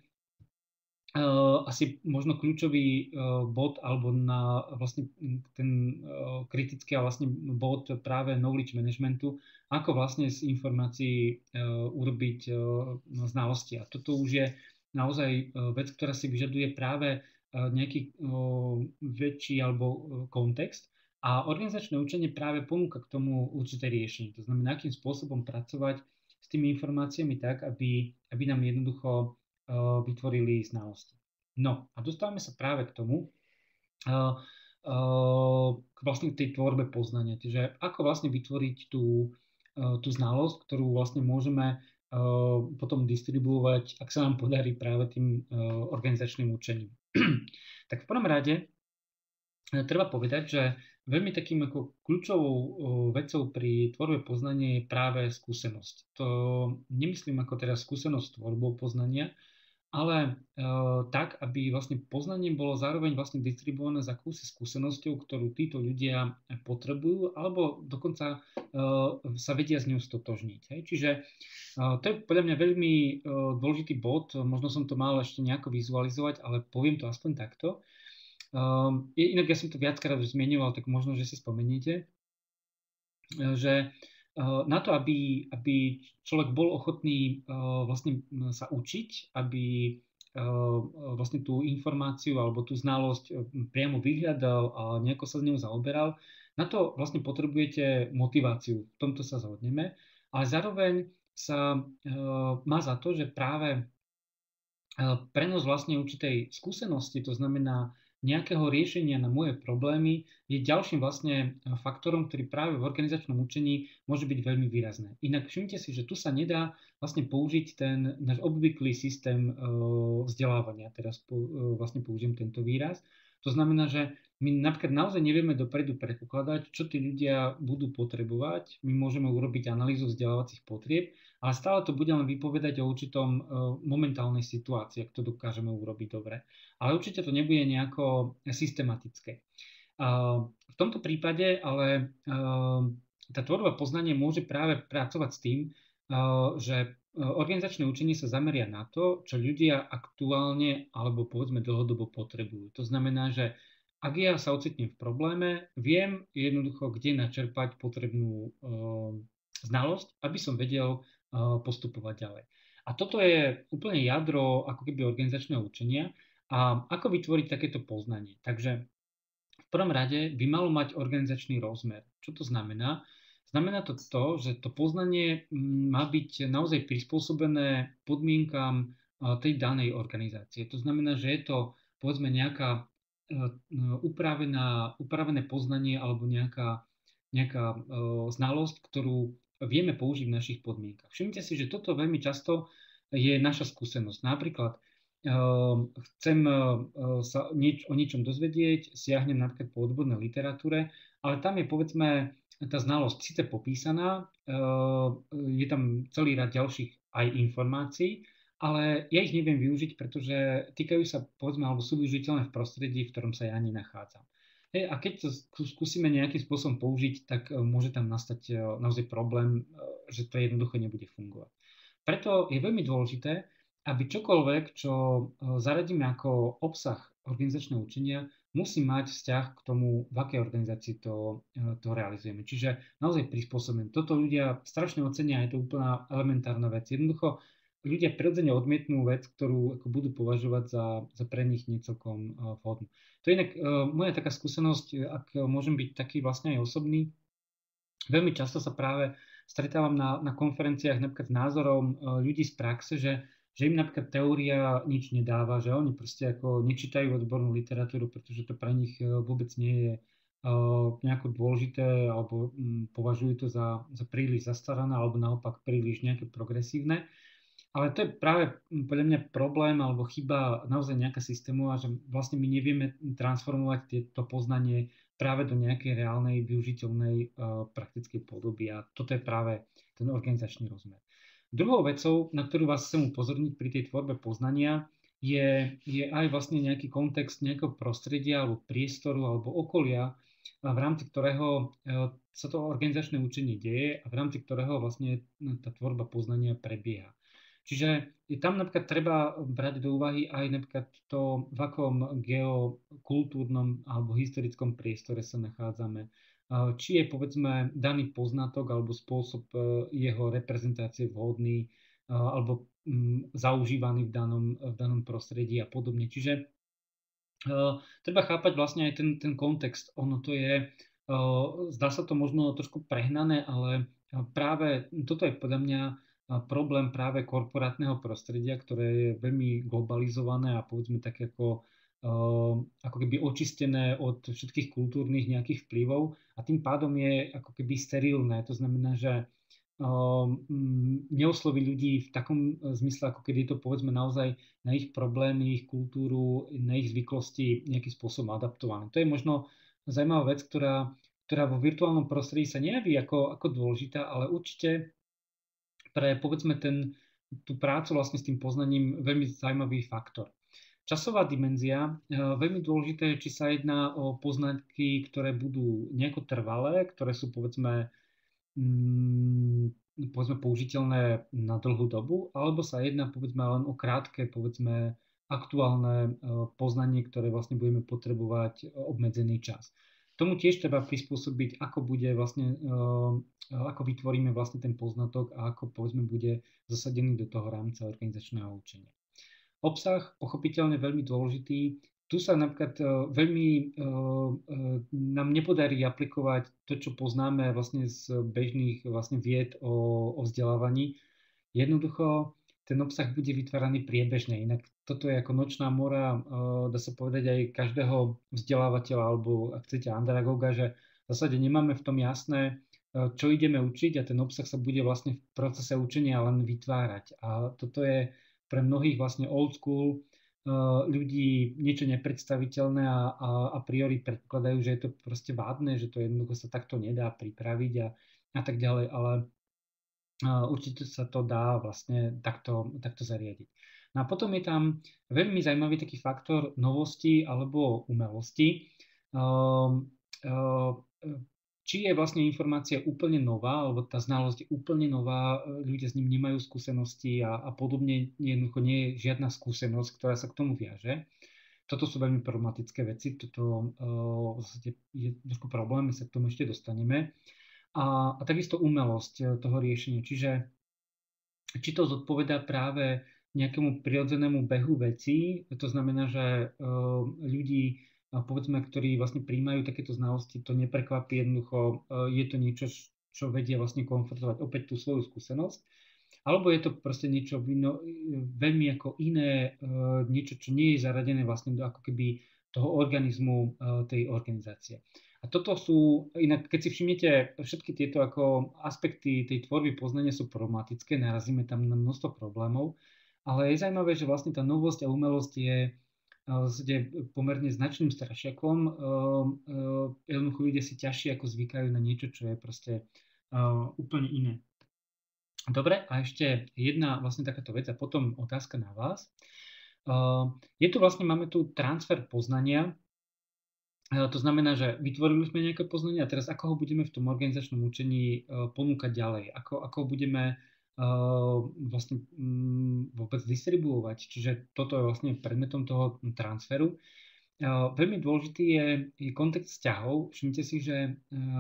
Uh, asi možno kľúčový uh, bod alebo na vlastne ten uh, kritický a vlastne bod práve knowledge managementu, ako vlastne z informácií uh, urobiť uh, znalosti. A toto už je naozaj uh, vec, ktorá si vyžaduje práve uh, nejaký uh, väčší alebo uh, kontext. A organizačné učenie práve ponúka k tomu určité riešenie. To znamená, akým spôsobom pracovať s tými informáciami tak, aby, aby nám jednoducho vytvorili znalosti. No a dostávame sa práve k tomu, k vlastne tej tvorbe poznania. Čiže ako vlastne vytvoriť tú, tú znalosť, ktorú vlastne môžeme potom distribuovať, ak sa nám podarí práve tým organizačným učením. Tak v prvom rade treba povedať, že veľmi takým ako kľúčovou vecou pri tvorbe poznania je práve skúsenosť. To nemyslím ako teraz skúsenosť tvorbou poznania, ale e, tak, aby vlastne poznanie bolo zároveň vlastne distribuované za akúsi skúsenosťou, ktorú títo ľudia potrebujú, alebo dokonca e, sa vedia s ňou stotožniť. Hej. Čiže e, to je podľa mňa veľmi e, dôležitý bod, možno som to mal ešte nejako vizualizovať, ale poviem to aspoň takto. E, inak ja som to viackrát už zmieňoval, tak možno, že si spomeniete, e, že na to, aby, aby človek bol ochotný uh, vlastne sa učiť, aby uh, vlastne tú informáciu alebo tú znalosť priamo vyhľadal a nejako sa s ňou zaoberal, na to vlastne potrebujete motiváciu. V tomto sa zhodneme. Ale zároveň sa uh, má za to, že práve uh, prenos vlastne určitej skúsenosti, to znamená nejakého riešenia na moje problémy, je ďalším vlastne faktorom, ktorý práve v organizačnom učení môže byť veľmi výrazné. Inak všimnite si, že tu sa nedá vlastne použiť ten náš obvyklý systém vzdelávania. Teraz vlastne použijem tento výraz. To znamená, že my napríklad naozaj nevieme dopredu predpokladať, čo tí ľudia budú potrebovať. My môžeme urobiť analýzu vzdelávacích potrieb, ale stále to bude len vypovedať o určitom momentálnej situácii, ak to dokážeme urobiť dobre. Ale určite to nebude nejako systematické. V tomto prípade ale tá tvorba poznania môže práve pracovať s tým, že organizačné učenie sa zameria na to, čo ľudia aktuálne alebo povedzme dlhodobo potrebujú. To znamená, že ak ja sa ocitnem v probléme, viem jednoducho, kde načerpať potrebnú uh, znalosť, aby som vedel uh, postupovať ďalej. A toto je úplne jadro ako keby organizačného učenia a ako vytvoriť takéto poznanie. Takže v prvom rade by malo mať organizačný rozmer. Čo to znamená? Znamená to to, že to poznanie mm, má byť naozaj prispôsobené podmienkam tej danej organizácie. To znamená, že je to povedzme nejaká e, e, upravená, upravené poznanie alebo nejaká, nejaká e, znalosť, ktorú vieme použiť v našich podmienkach. Všimnite si, že toto veľmi často je naša skúsenosť. Napríklad Ehm, chcem eh, sa nieč, o niečom dozvedieť, siahnem napríklad po odbornej literatúre, ale tam je povedzme tá znalosť síce popísaná, eh, je tam celý rad ďalších aj informácií, ale ja ich neviem využiť, pretože týkajú sa povedzme alebo sú využiteľné v prostredí, v ktorom sa ja nenachádzam. Hej, a keď to skúsime nejakým spôsobom použiť, tak eh, môže tam nastať naozaj problém, že to jednoducho nebude fungovať. Preto je veľmi dôležité, aby čokoľvek, čo e, zaradíme ako obsah organizačného učenia, musí mať vzťah k tomu, v akej organizácii to, e, to realizujeme. Čiže naozaj prispôsobené. Toto ľudia strašne ocenia, je to úplná elementárna vec. Jednoducho ľudia prirodzene odmietnú vec, ktorú ako budú považovať za, za pre nich necelkom e, vhodnú. To je inak moja taká skúsenosť, ak môžem byť taký vlastne aj osobný. Veľmi často sa práve stretávam na, na konferenciách napríklad s názorom ľudí z praxe, že že im napríklad teória nič nedáva, že oni proste ako nečítajú odbornú literatúru, pretože to pre nich vôbec nie je nejako dôležité alebo považujú to za, za príliš zastarané alebo naopak príliš nejaké progresívne. Ale to je práve podľa mňa problém alebo chyba naozaj nejaká systémová, že vlastne my nevieme transformovať to poznanie práve do nejakej reálnej, využiteľnej praktickej podoby. A toto je práve ten organizačný rozmer. Druhou vecou, na ktorú vás chcem upozorniť pri tej tvorbe poznania, je, je aj vlastne nejaký kontext nejakého prostredia alebo priestoru alebo okolia, v rámci ktorého sa to organizačné učenie deje a v rámci ktorého vlastne tá tvorba poznania prebieha. Čiže je tam napríklad treba brať do úvahy aj napríklad to, v akom geokultúrnom alebo historickom priestore sa nachádzame, či je povedzme daný poznatok alebo spôsob jeho reprezentácie vhodný alebo zaužívaný v danom, v danom prostredí a podobne. Čiže uh, treba chápať vlastne aj ten, ten kontext. Ono to je, uh, zdá sa to možno trošku prehnané, ale práve toto je podľa mňa problém práve korporátneho prostredia, ktoré je veľmi globalizované a povedzme tak ako ako keby očistené od všetkých kultúrnych nejakých vplyvov a tým pádom je ako keby sterilné. To znamená, že neosloví ľudí v takom zmysle, ako keď je to povedzme naozaj na ich problémy, ich kultúru, na ich zvyklosti nejakým spôsobom adaptované. To je možno zaujímavá vec, ktorá, ktorá vo virtuálnom prostredí sa nejaví ako, ako dôležitá, ale určite pre povedzme ten, tú prácu vlastne s tým poznaním veľmi zaujímavý faktor. Časová dimenzia, veľmi dôležité je, či sa jedná o poznatky, ktoré budú nejako trvalé, ktoré sú povedzme, mm, povedzme použiteľné na dlhú dobu, alebo sa jedná povedzme len o krátke, povedzme aktuálne poznanie, ktoré vlastne budeme potrebovať obmedzený čas. Tomu tiež treba prispôsobiť, ako bude vlastne, ako vytvoríme vlastne ten poznatok a ako povedzme bude zasadený do toho rámca organizačného učenia. Obsah, pochopiteľne veľmi dôležitý. Tu sa napríklad veľmi nám nepodarí aplikovať to, čo poznáme vlastne z bežných vlastne vied o, o vzdelávaní. Jednoducho ten obsah bude vytváraný priebežne. Inak toto je ako nočná mora, dá sa povedať aj každého vzdelávateľa alebo ak chcete andragóga, že v zásade nemáme v tom jasné, čo ideme učiť a ten obsah sa bude vlastne v procese učenia len vytvárať. A toto je pre mnohých vlastne old school ľudí niečo nepredstaviteľné a, a, a priori predpokladajú, že je to proste vádne, že to jednoducho sa takto nedá pripraviť a, a tak ďalej, ale určite sa to dá vlastne takto, takto zariadiť. No a potom je tam veľmi zaujímavý taký faktor novosti alebo umelosti. Či je vlastne informácia úplne nová, alebo tá znalosť je úplne nová, ľudia s ním nemajú skúsenosti a, a podobne, jednoducho nie je žiadna skúsenosť, ktorá sa k tomu viaže. toto sú veľmi problematické veci, toto uh, je trošku problém, my sa k tomu ešte dostaneme. A, a takisto umelosť toho riešenia, čiže či to zodpovedá práve nejakému prirodzenému behu vecí, to znamená, že uh, ľudí, uh, povedzme, ktorí vlastne príjmajú takéto znalosti, to neprekvapí jednoducho, uh, je to niečo, čo vedia vlastne konfrontovať opäť tú svoju skúsenosť, alebo je to proste niečo vino, veľmi ako iné, uh, niečo, čo nie je zaradené vlastne do ako keby toho organizmu uh, tej organizácie. A toto sú, inak keď si všimnete, všetky tieto ako aspekty tej tvorby poznania sú problematické, narazíme tam na množstvo problémov, ale je zaujímavé, že vlastne tá novosť a umelosť je, je pomerne značným strašiakom. Jednoducho ľudia si ťažšie ako zvykajú na niečo, čo je proste úplne iné. Dobre, a ešte jedna vlastne takáto vec a potom otázka na vás. Je tu vlastne, máme tu transfer poznania. To znamená, že vytvorili sme nejaké poznanie a teraz ako ho budeme v tom organizačnom učení ponúkať ďalej, ako, ako budeme vlastne vôbec distribuovať. Čiže toto je vlastne predmetom toho transferu. Veľmi dôležitý je, je kontext vzťahov. Všimnite si, že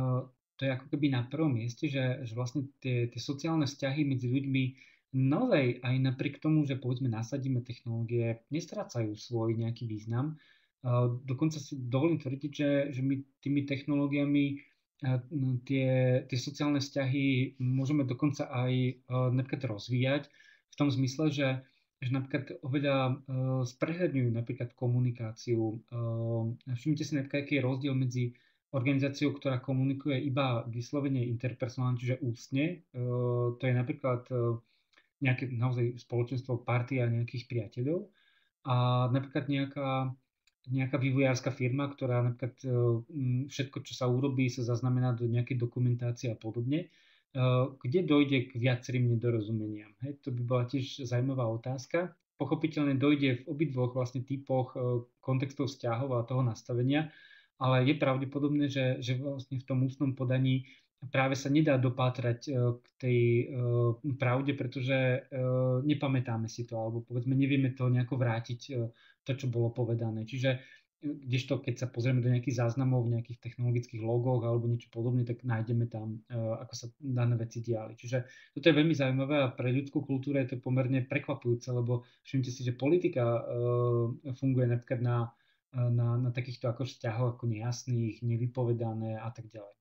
to je ako keby na prvom mieste, že, že vlastne tie, tie sociálne vzťahy medzi ľuďmi naozaj aj napriek tomu, že povedzme nasadíme technológie, nestrácajú svoj nejaký význam. Dokonca si dovolím tvrdiť, že, že my tými technológiami tie, tie sociálne vzťahy môžeme dokonca aj napríklad rozvíjať v tom zmysle, že, že napríklad oveľa sprehľadňujú napríklad komunikáciu. Všimnite si napríklad, aký je rozdiel medzi organizáciou, ktorá komunikuje iba vyslovene interpersonálne, čiže ústne. To je napríklad nejaké naozaj spoločenstvo, partia nejakých priateľov a napríklad nejaká nejaká vývojárska firma, ktorá napríklad všetko, čo sa urobí, sa zaznamená do nejakej dokumentácie a podobne, kde dojde k viacerým nedorozumeniam. Hej, to by bola tiež zaujímavá otázka. Pochopiteľne dojde v obidvoch vlastne typoch kontextov vzťahov a toho nastavenia, ale je pravdepodobné, že, že vlastne v tom ústnom podaní práve sa nedá dopátrať k tej pravde, pretože nepamätáme si to, alebo povedzme nevieme to nejako vrátiť, to, čo bolo povedané. Čiže kdežto, keď sa pozrieme do nejakých záznamov v nejakých technologických logoch alebo niečo podobné, tak nájdeme tam, ako sa dané veci diali. Čiže toto je veľmi zaujímavé a pre ľudskú kultúru je to pomerne prekvapujúce, lebo všimnite si, že politika funguje napríklad na, na, na takýchto ako vzťahoch ako nejasných, nevypovedané a tak ďalej.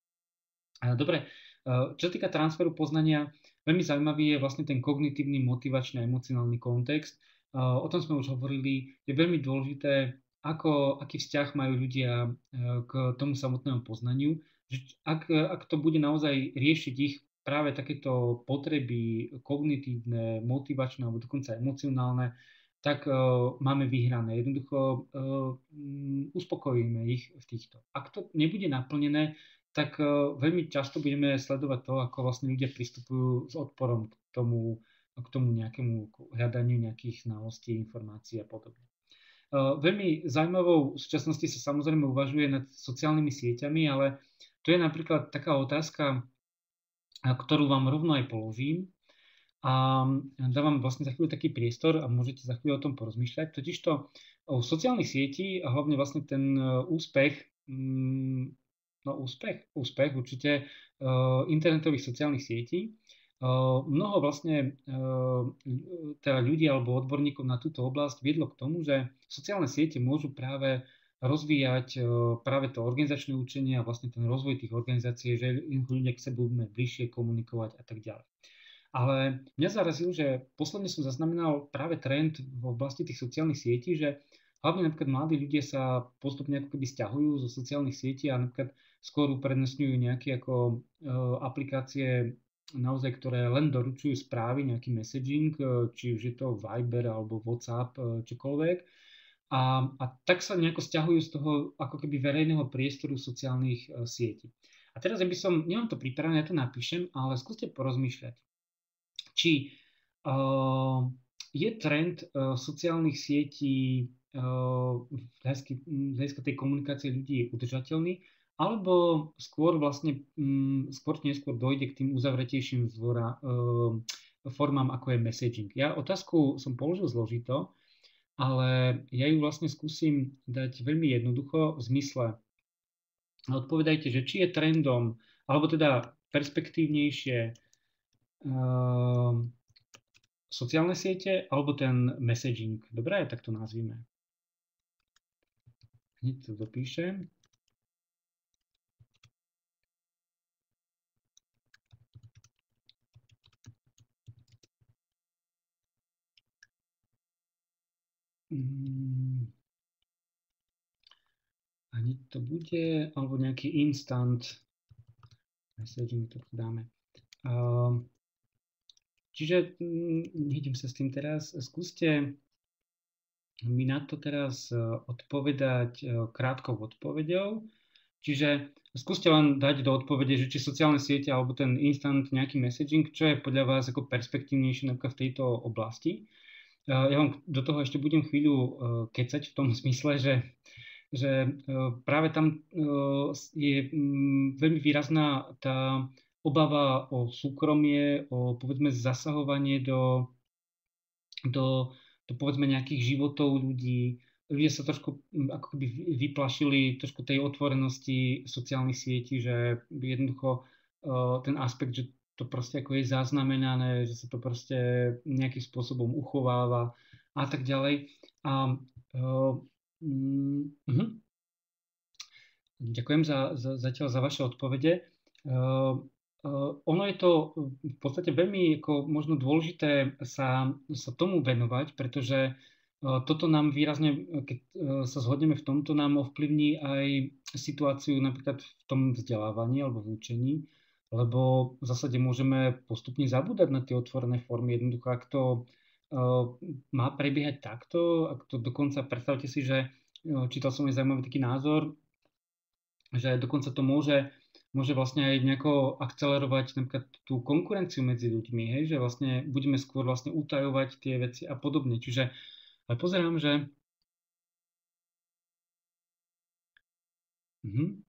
Dobre, čo sa týka transferu poznania, veľmi zaujímavý je vlastne ten kognitívny, motivačný a emocionálny kontext. O tom sme už hovorili. Je veľmi dôležité, ako, aký vzťah majú ľudia k tomu samotnému poznaniu. Ak, ak to bude naozaj riešiť ich práve takéto potreby kognitívne, motivačné alebo dokonca emocionálne, tak uh, máme vyhrané. Jednoducho uh, uspokojíme ich v týchto. Ak to nebude naplnené, tak uh, veľmi často budeme sledovať to, ako vlastne ľudia pristupujú s odporom k tomu, k tomu nejakému hľadaniu nejakých znalostí, informácií a podobne. Uh, veľmi zaujímavou v súčasnosti sa samozrejme uvažuje nad sociálnymi sieťami, ale to je napríklad taká otázka, ktorú vám rovno aj položím a dávam vlastne za chvíľu taký priestor a môžete za chvíľu o tom porozmýšľať. Totižto o sociálnych sietí a hlavne vlastne ten úspech, no úspech, úspech určite internetových sociálnych sietí. Mnoho vlastne teda ľudí alebo odborníkov na túto oblasť viedlo k tomu, že sociálne siete môžu práve rozvíjať práve to organizačné učenie a vlastne ten rozvoj tých organizácií, že ľudia k sebe budeme bližšie komunikovať a tak ďalej. Ale mňa zarazilo, že posledne som zaznamenal práve trend v oblasti tých sociálnych sietí, že hlavne napríklad mladí ľudia sa postupne ako keby sťahujú zo sociálnych sietí a napríklad skôr uprednostňujú nejaké ako e, aplikácie naozaj, ktoré len doručujú správy, nejaký messaging, či už je to Viber alebo WhatsApp, čokoľvek. A, a tak sa nejako sťahujú z toho ako keby verejného priestoru sociálnych e, sietí. A teraz ja by som, nemám to pripravené, ja to napíšem, ale skúste porozmýšľať, či uh, je trend uh, sociálnych sietí uh, z hľadiska tej komunikácie ľudí udržateľný, alebo skôr vlastne, um, skôr neskôr dojde k tým uzavretejším zvora, uh, formám, ako je messaging. Ja otázku som položil zložito, ale ja ju vlastne skúsim dať veľmi jednoducho v zmysle. Odpovedajte, že či je trendom, alebo teda perspektívnejšie uh, sociálne siete, alebo ten messaging. Dobre, tak to nazvime. Hneď to dopíšem. Mm. Hneď to bude, alebo nejaký instant messaging, to dáme. Uh, čiže mm, nejdem sa s tým teraz. Skúste mi na to teraz odpovedať krátkou odpoveďou. Čiže skúste len dať do odpovede, že či sociálne siete alebo ten instant nejaký messaging, čo je podľa vás ako perspektívnejšie napríklad v tejto oblasti. Ja vám do toho ešte budem chvíľu kecať v tom zmysle, že, že práve tam je veľmi výrazná tá obava o súkromie, o povedzme zasahovanie do, do, do povedzme nejakých životov ľudí. Ľudia sa trošku ako keby vyplašili trošku tej otvorenosti sociálnych sietí, že jednoducho ten aspekt, že to proste ako je zaznamenané, že sa to proste nejakým spôsobom uchováva a tak ďalej. A, uh, uh, ďakujem za, za, zatiaľ za vaše odpovede. Uh, uh, ono je to v podstate veľmi ako možno dôležité sa, sa tomu venovať, pretože toto nám výrazne, keď sa zhodneme v tomto, nám ovplyvní aj situáciu napríklad v tom vzdelávaní alebo v učení, lebo v zásade môžeme postupne zabúdať na tie otvorené formy. Jednoducho, ak to uh, má prebiehať takto, ak to dokonca, predstavte si, že uh, čítal som aj zaujímavý taký názor, že dokonca to môže, môže vlastne aj nejako akcelerovať napríklad tú konkurenciu medzi ľuďmi, hej? Že vlastne budeme skôr vlastne utajovať tie veci a podobne. Čiže ale pozerám, že... Mhm.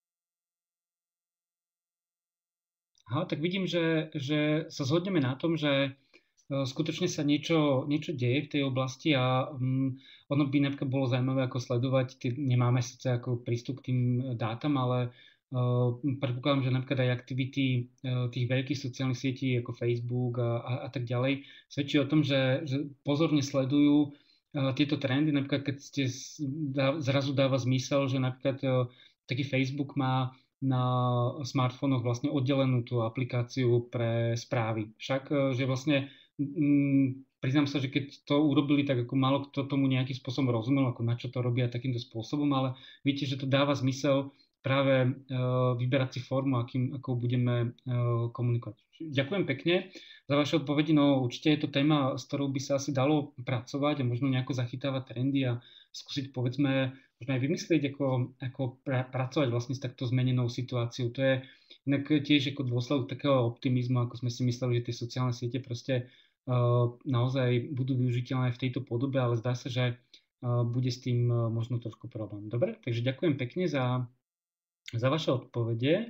Aha, tak vidím, že, že sa zhodneme na tom, že skutočne sa niečo, niečo deje v tej oblasti a um, ono by napríklad bolo zaujímavé ako sledovať, tý, nemáme síce ako prístup k tým dátam, ale uh, predpokladám, že napríklad aj aktivity uh, tých veľkých sociálnych sietí ako Facebook a, a, a tak ďalej svedčí o tom, že, že pozorne sledujú tieto trendy, napríklad keď ste dá, zrazu dáva zmysel, že napríklad uh, taký Facebook má na smartfónoch vlastne oddelenú tú aplikáciu pre správy. Však, uh, že vlastne um, priznám sa, že keď to urobili, tak ako málo kto tomu nejakým spôsobom rozumel, ako na čo to robia takýmto spôsobom, ale viete, že to dáva zmysel práve uh, vyberať si formu, akým, ako budeme uh, komunikovať. Ďakujem pekne za vaše odpovedi. No určite je to téma, s ktorou by sa asi dalo pracovať a možno nejako zachytávať trendy a skúsiť povedzme, možno aj vymyslieť, ako, ako pra, pracovať vlastne s takto zmenenou situáciou. To je inak tiež ako dôsledok takého optimizmu, ako sme si mysleli, že tie sociálne siete proste uh, naozaj budú využiteľné v tejto podobe, ale zdá sa, že uh, bude s tým uh, možno trošku problém. Dobre, takže ďakujem pekne za za vaše odpovede.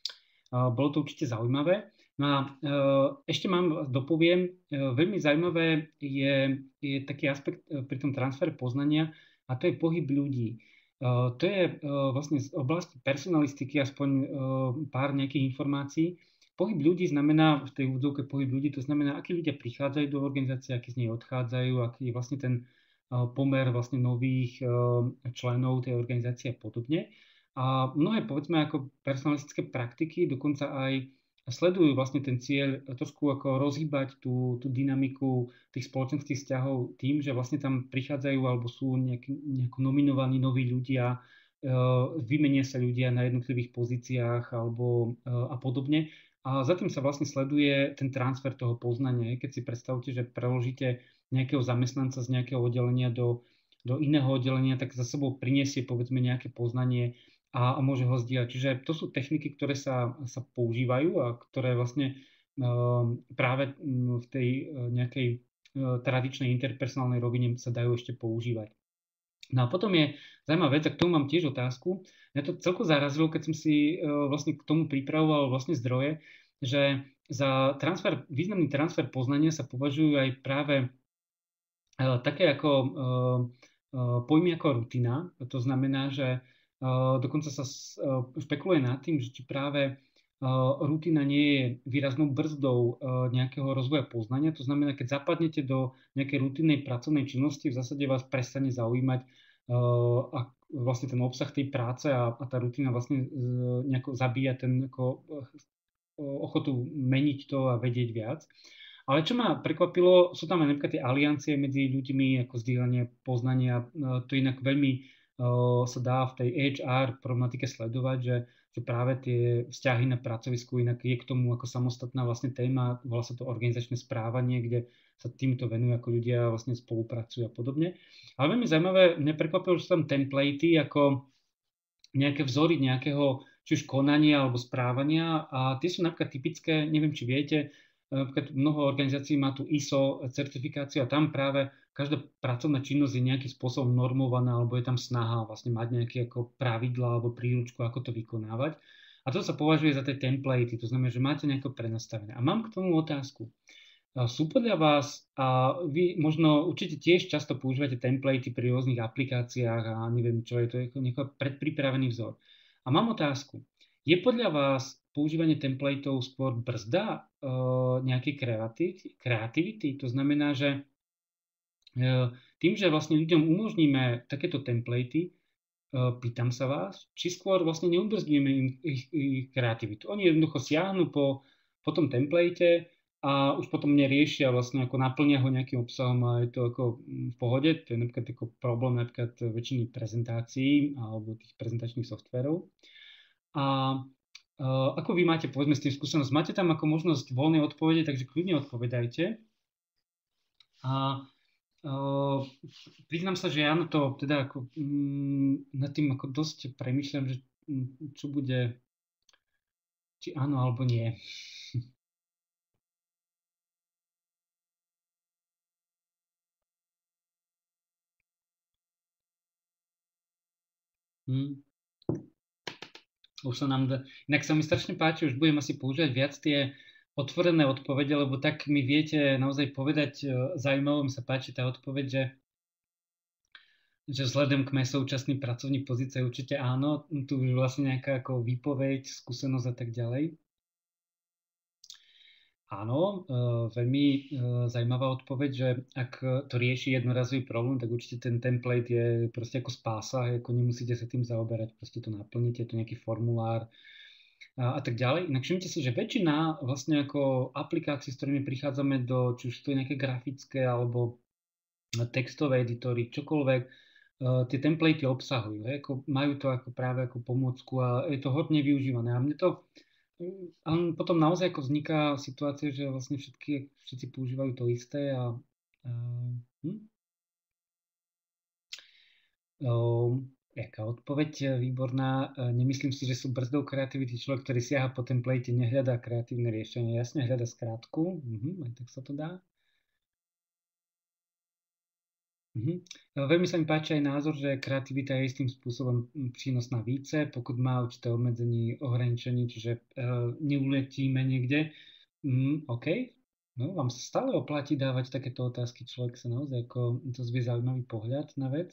Bolo to určite zaujímavé. No a ešte mám, dopoviem, veľmi zaujímavé je, je taký aspekt pri tom transfere poznania a to je pohyb ľudí. To je vlastne z oblasti personalistiky aspoň pár nejakých informácií. Pohyb ľudí znamená, v tej úvodzovke pohyb ľudí, to znamená, akí ľudia prichádzajú do organizácie, akí z nej odchádzajú, aký je vlastne ten pomer vlastne nových členov tej organizácie a podobne. A mnohé, povedzme, ako personalistické praktiky dokonca aj sledujú vlastne ten cieľ trošku ako rozhýbať tú, tú dynamiku tých spoločenských vzťahov tým, že vlastne tam prichádzajú alebo sú nejak, nejako nominovaní noví ľudia, vymenia sa ľudia na jednotlivých pozíciách alebo a podobne. A za tým sa vlastne sleduje ten transfer toho poznania. Keď si predstavte, že preložíte nejakého zamestnanca z nejakého oddelenia do, do iného oddelenia, tak za sebou priniesie povedzme nejaké poznanie a, a môže ho zdieľať. Čiže to sú techniky, ktoré sa, sa používajú a ktoré vlastne uh, práve v tej uh, nejakej uh, tradičnej interpersonálnej rovine sa dajú ešte používať. No a potom je zaujímavá vec, a k tomu mám tiež otázku. Mňa to celko zarazilo, keď som si uh, vlastne k tomu pripravoval vlastne zdroje, že za transfer, významný transfer poznania sa považujú aj práve také ako pojmy ako rutina. To znamená, že dokonca sa špekuluje nad tým, že či práve rutina nie je výraznou brzdou nejakého rozvoja poznania. To znamená, keď zapadnete do nejakej rutinnej pracovnej činnosti, v zásade vás prestane zaujímať a vlastne ten obsah tej práce a, a tá rutina vlastne nejako zabíja ten ako ochotu meniť to a vedieť viac. Ale čo ma prekvapilo, sú tam aj napríklad tie aliancie medzi ľuďmi, ako zdieľanie poznania. To inak veľmi uh, sa dá v tej há er problematike sledovať, že, že práve tie vzťahy na pracovisku, inak je k tomu ako samostatná vlastne téma, volá sa to organizačné správanie, kde sa týmto venujú, ako ľudia vlastne spolupracujú a podobne. Ale veľmi zaujímavé, mňa prekvapilo, že sú tam templatey, ako nejaké vzory nejakého či už konania alebo správania a tie sú napríklad typické, neviem, či viete, napríklad mnoho organizácií má tú í es o certifikáciu a tam práve každá pracovná činnosť je nejakým spôsobom normovaná alebo je tam snaha vlastne mať nejaké ako pravidlá alebo príručku, ako to vykonávať. A to sa považuje za tie templatey, to znamená, že máte nejako prenastavené. A mám k tomu otázku. Sú podľa vás, a vy možno určite tiež často používate templatey pri rôznych aplikáciách a neviem čo, je to nejaký predpripravený vzor. A mám otázku. Je podľa vás používanie templatov skôr brzda uh, nejakej kreativity, kreativity? To znamená, že uh, tým, že vlastne ľuďom umožníme takéto templatey, uh, pýtam sa vás, či skôr vlastne neubrzdíme im ich, ich kreativitu. Oni jednoducho siahnu po, po tom template a už potom neriešia vlastne, ako naplnia ho nejakým obsahom a je to ako v pohode. To je napríklad ako problém napríklad väčšiny prezentácií alebo tých prezentačných softverov. A uh, ako vy máte, povedzme, s tým skúsenosť? Máte tam ako možnosť voľnej odpovede, takže kľudne odpovedajte. A uh, priznám sa, že ja na to teda ako, um, nad tým ako dosť premýšľam, že um, čo bude, či áno alebo nie. Hmm. Už sa nám... Da... Inak sa mi strašne páči, už budem asi používať viac tie otvorené odpovede, lebo tak mi viete naozaj povedať zaujímavé, mi sa páči tá odpoveď, že, že vzhľadom k mojej súčasnej pracovnej pozície určite áno, tu už vlastne nejaká ako výpoveď, skúsenosť a tak ďalej. Áno, veľmi zaujímavá odpoveď, že ak to rieši jednorazový problém, tak určite ten template je proste ako spása, ako nemusíte sa tým zaoberať, proste to naplníte, je to nejaký formulár a, a tak ďalej. Inak všimnite si, že väčšina vlastne ako aplikácií, s ktorými prichádzame do, či už to je nejaké grafické alebo textové editory, čokoľvek, tie templatey obsahujú, ako majú to ako práve ako pomôcku a je to hodne využívané. A mne to A potom naozaj ako vzniká situácia, že vlastne všetky, všetci používajú to isté a, a hm? o, jaká odpoveď výborná. Nemyslím si, že sú brzdou kreativity. Človek, ktorý siaha po template, nehľadá kreatívne riešenie. Jasne, hľadá skrátku. Mhm, aj tak sa to dá. Mhm. Veľmi sa mi páči aj názor, že kreativita je istým spôsobom prínosná více, pokud má určité obmedzení, ohraničení, čiže uh, neuletíme niekde. Mm, OK, no vám sa stále oplatí dávať takéto otázky, človek sa naozaj ako dozvie zaujímavý pohľad na vec.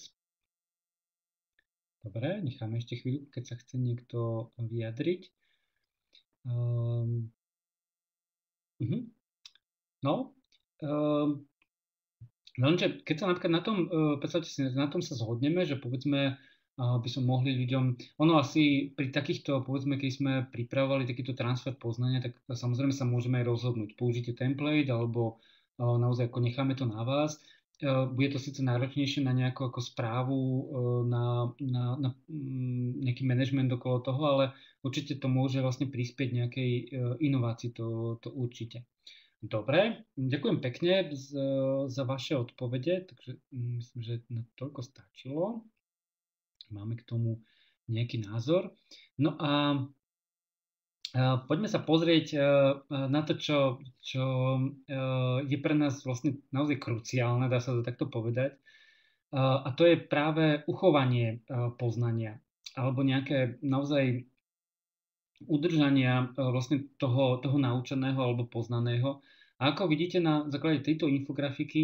Dobre, necháme ešte chvíľu, keď sa chce niekto vyjadriť. Um, uh-huh. No, um, lenže keď sa napríklad na tom, predstavte si, na tom sa zhodneme, že povedzme, by som mohli ľuďom, ono asi pri takýchto, povedzme, keď sme pripravovali takýto transfer poznania, tak samozrejme sa môžeme aj rozhodnúť. Použite template, alebo naozaj ako necháme to na vás. Bude to síce náročnejšie na nejakú ako správu, na, na, na nejaký manažment okolo toho, ale určite to môže vlastne prispieť nejakej inovácii, to, to určite. Dobre, ďakujem pekne za, za vaše odpovede, takže myslím, že na toľko stačilo. Máme k tomu nejaký názor. No a, a poďme sa pozrieť a, a na to, čo, čo a, je pre nás vlastne naozaj kruciálne, dá sa to takto povedať. A, a to je práve uchovanie a, poznania alebo nejaké naozaj udržania vlastne toho, toho naučeného alebo poznaného. A ako vidíte na základe tejto infografiky,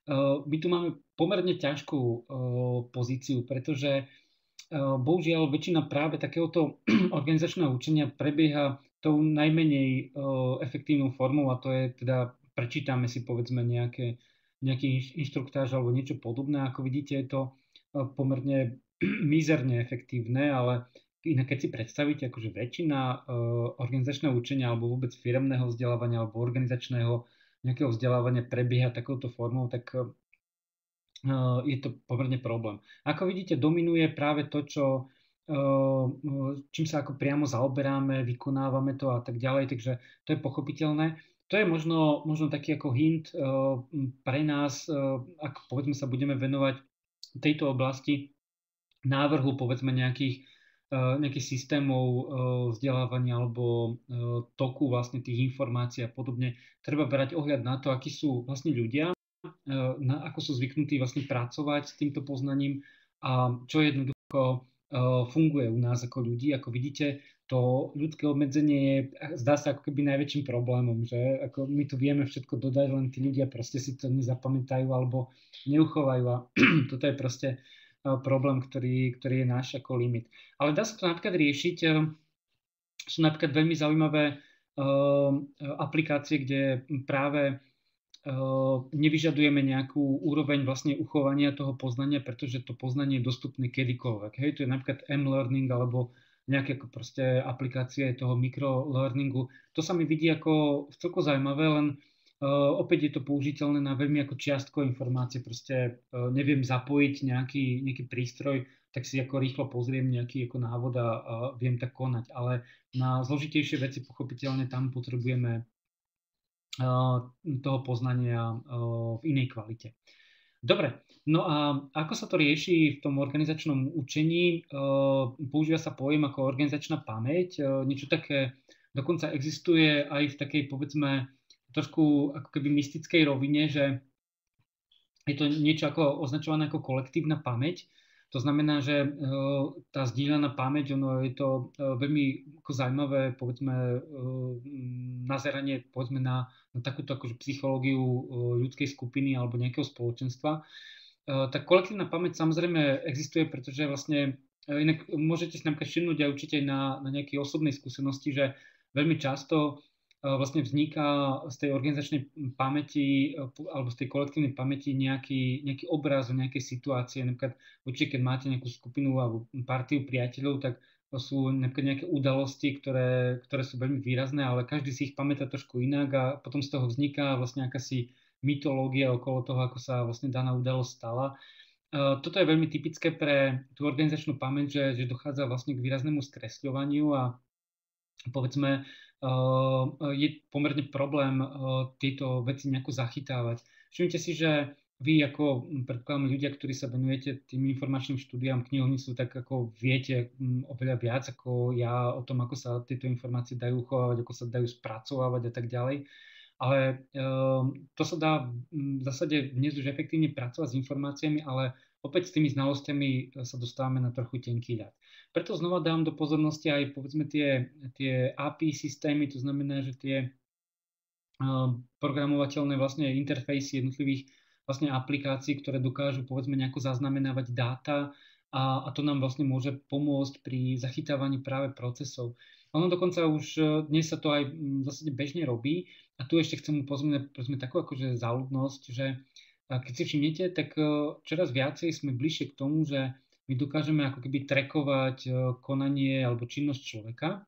my tu máme pomerne ťažkú pozíciu, pretože bohužiaľ väčšina práve takéhoto organizačného učenia prebieha tou najmenej efektívnou formou, a to je teda prečítame si povedzme nejaké, nejaký inštruktáž alebo niečo podobné. Ako vidíte, je to pomerne mizerne efektívne, ale inak keď si predstavíte, akože väčšina organizačného učenia alebo vôbec firemného vzdelávania alebo organizačného nejakého vzdelávania prebieha takouto formou, tak je to pomerne problém. Ako vidíte, dominuje práve to, čo, čím sa ako priamo zaoberáme, vykonávame to a tak ďalej, takže to je pochopiteľné. To je možno, možno taký ako hint pre nás, ak povedzme sa budeme venovať tejto oblasti návrhu povedzme nejakých, nejakých systémov vzdelávania alebo toku vlastne tých informácií a podobne. Treba brať ohľad na to, akí sú vlastne ľudia, na, ako sú zvyknutí vlastne pracovať s týmto poznaním a čo jednoducho funguje u nás ako ľudí. Ako vidíte, to ľudské obmedzenie je, zdá sa ako keby najväčším problémom, že ako my tu vieme všetko dodať, len tí ľudia proste si to nezapamätajú alebo neuchovajú a toto je proste problém, ktorý, ktorý je náš ako limit. Ale dá sa to napríklad riešiť. Sú napríklad veľmi zaujímavé aplikácie, kde práve nevyžadujeme nejakú úroveň vlastne uchovania toho poznania, pretože to poznanie je dostupné kedykoľvek. Hej, to je napríklad M-learning alebo nejaké ako proste aplikácie toho microlearningu. To sa mi vidí ako celko zaujímavé, len uh, opäť je to použiteľné na veľmi ako čiastkové informácie. Proste uh, neviem zapojiť nejaký, nejaký prístroj, tak si ako rýchlo pozriem nejaký ako návod a uh, viem tak konať. Ale na zložitejšie veci pochopiteľne tam potrebujeme toho poznania v inej kvalite. Dobre, no a ako sa to rieši v tom organizačnom učení? Používa sa pojem ako organizačná pamäť. Niečo také dokonca existuje aj v takej, povedzme, trošku ako keby mystickej rovine, že je to niečo ako označované ako kolektívna pamäť. To znamená, že tá zdieľaná pamäť, ono je to veľmi ako zaujímavé, povedzme, nazeranie povedzme na, na takúto akože psychológiu ľudskej skupiny alebo nejakého spoločenstva. Tá kolektívna pamäť samozrejme existuje, pretože vlastne, inak môžete si napríklad všimnúť aj určite aj na, na nejakej osobnej skúsenosti, že veľmi často vlastne vzniká z tej organizačnej pamäti alebo z tej kolektívnej pamäti nejaký, nejaký obraz o nejakej situácie. Napríklad určite, keď máte nejakú skupinu alebo partiu priateľov, tak sú napríklad nejaké udalosti, ktoré, ktoré sú veľmi výrazné, ale každý si ich pamätá trošku inak a potom z toho vzniká vlastne akási mytológia okolo toho, ako sa vlastne daná udalosť stala. Toto je veľmi typické pre tú organizačnú pamäť, že, že dochádza vlastne k výraznému skresľovaniu a povedzme, je pomerne problém tieto veci nejako zachytávať. Všimnite si, že vy ako predpokladám ľudia, ktorí sa venujete tým informačným štúdiám knihovníctvu, tak ako viete oveľa viac ako ja o tom, ako sa tieto informácie dajú uchovávať, ako sa dajú spracovávať a tak ďalej. Ale to sa dá v zásade dnes už efektívne pracovať s informáciami, ale opäť s tými znalosťami sa dostávame na trochu tenký ľad. Preto znova dám do pozornosti aj povedzme tie, tie á pé í systémy, to znamená, že tie programovateľné vlastne interfejsy jednotlivých vlastne aplikácií, ktoré dokážu povedzme nejako zaznamenávať dáta a, a to nám vlastne môže pomôcť pri zachytávaní práve procesov. Ono dokonca už dnes sa to aj v zásade bežne robí a tu ešte chcem upozorniť povedzme takú akože záľudnosť, že keď si všimnete, tak čoraz viacej sme bližšie k tomu, že my dokážeme ako keby trackovať konanie alebo činnosť človeka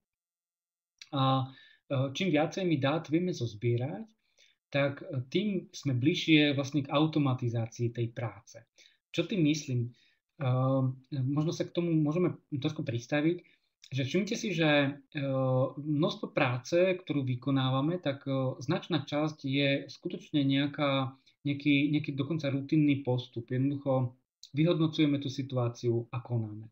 a čím viacej my dát vieme zozbierať, tak tým sme bližšie vlastne k automatizácii tej práce. Čo tým myslím? Možno sa k tomu môžeme trošku pristaviť, že všimnite si, že množstvo práce, ktorú vykonávame, tak značná časť je skutočne nejaká, nejaký, nejaký dokonca rutinný postup. Jednoducho vyhodnocujeme tú situáciu a konáme.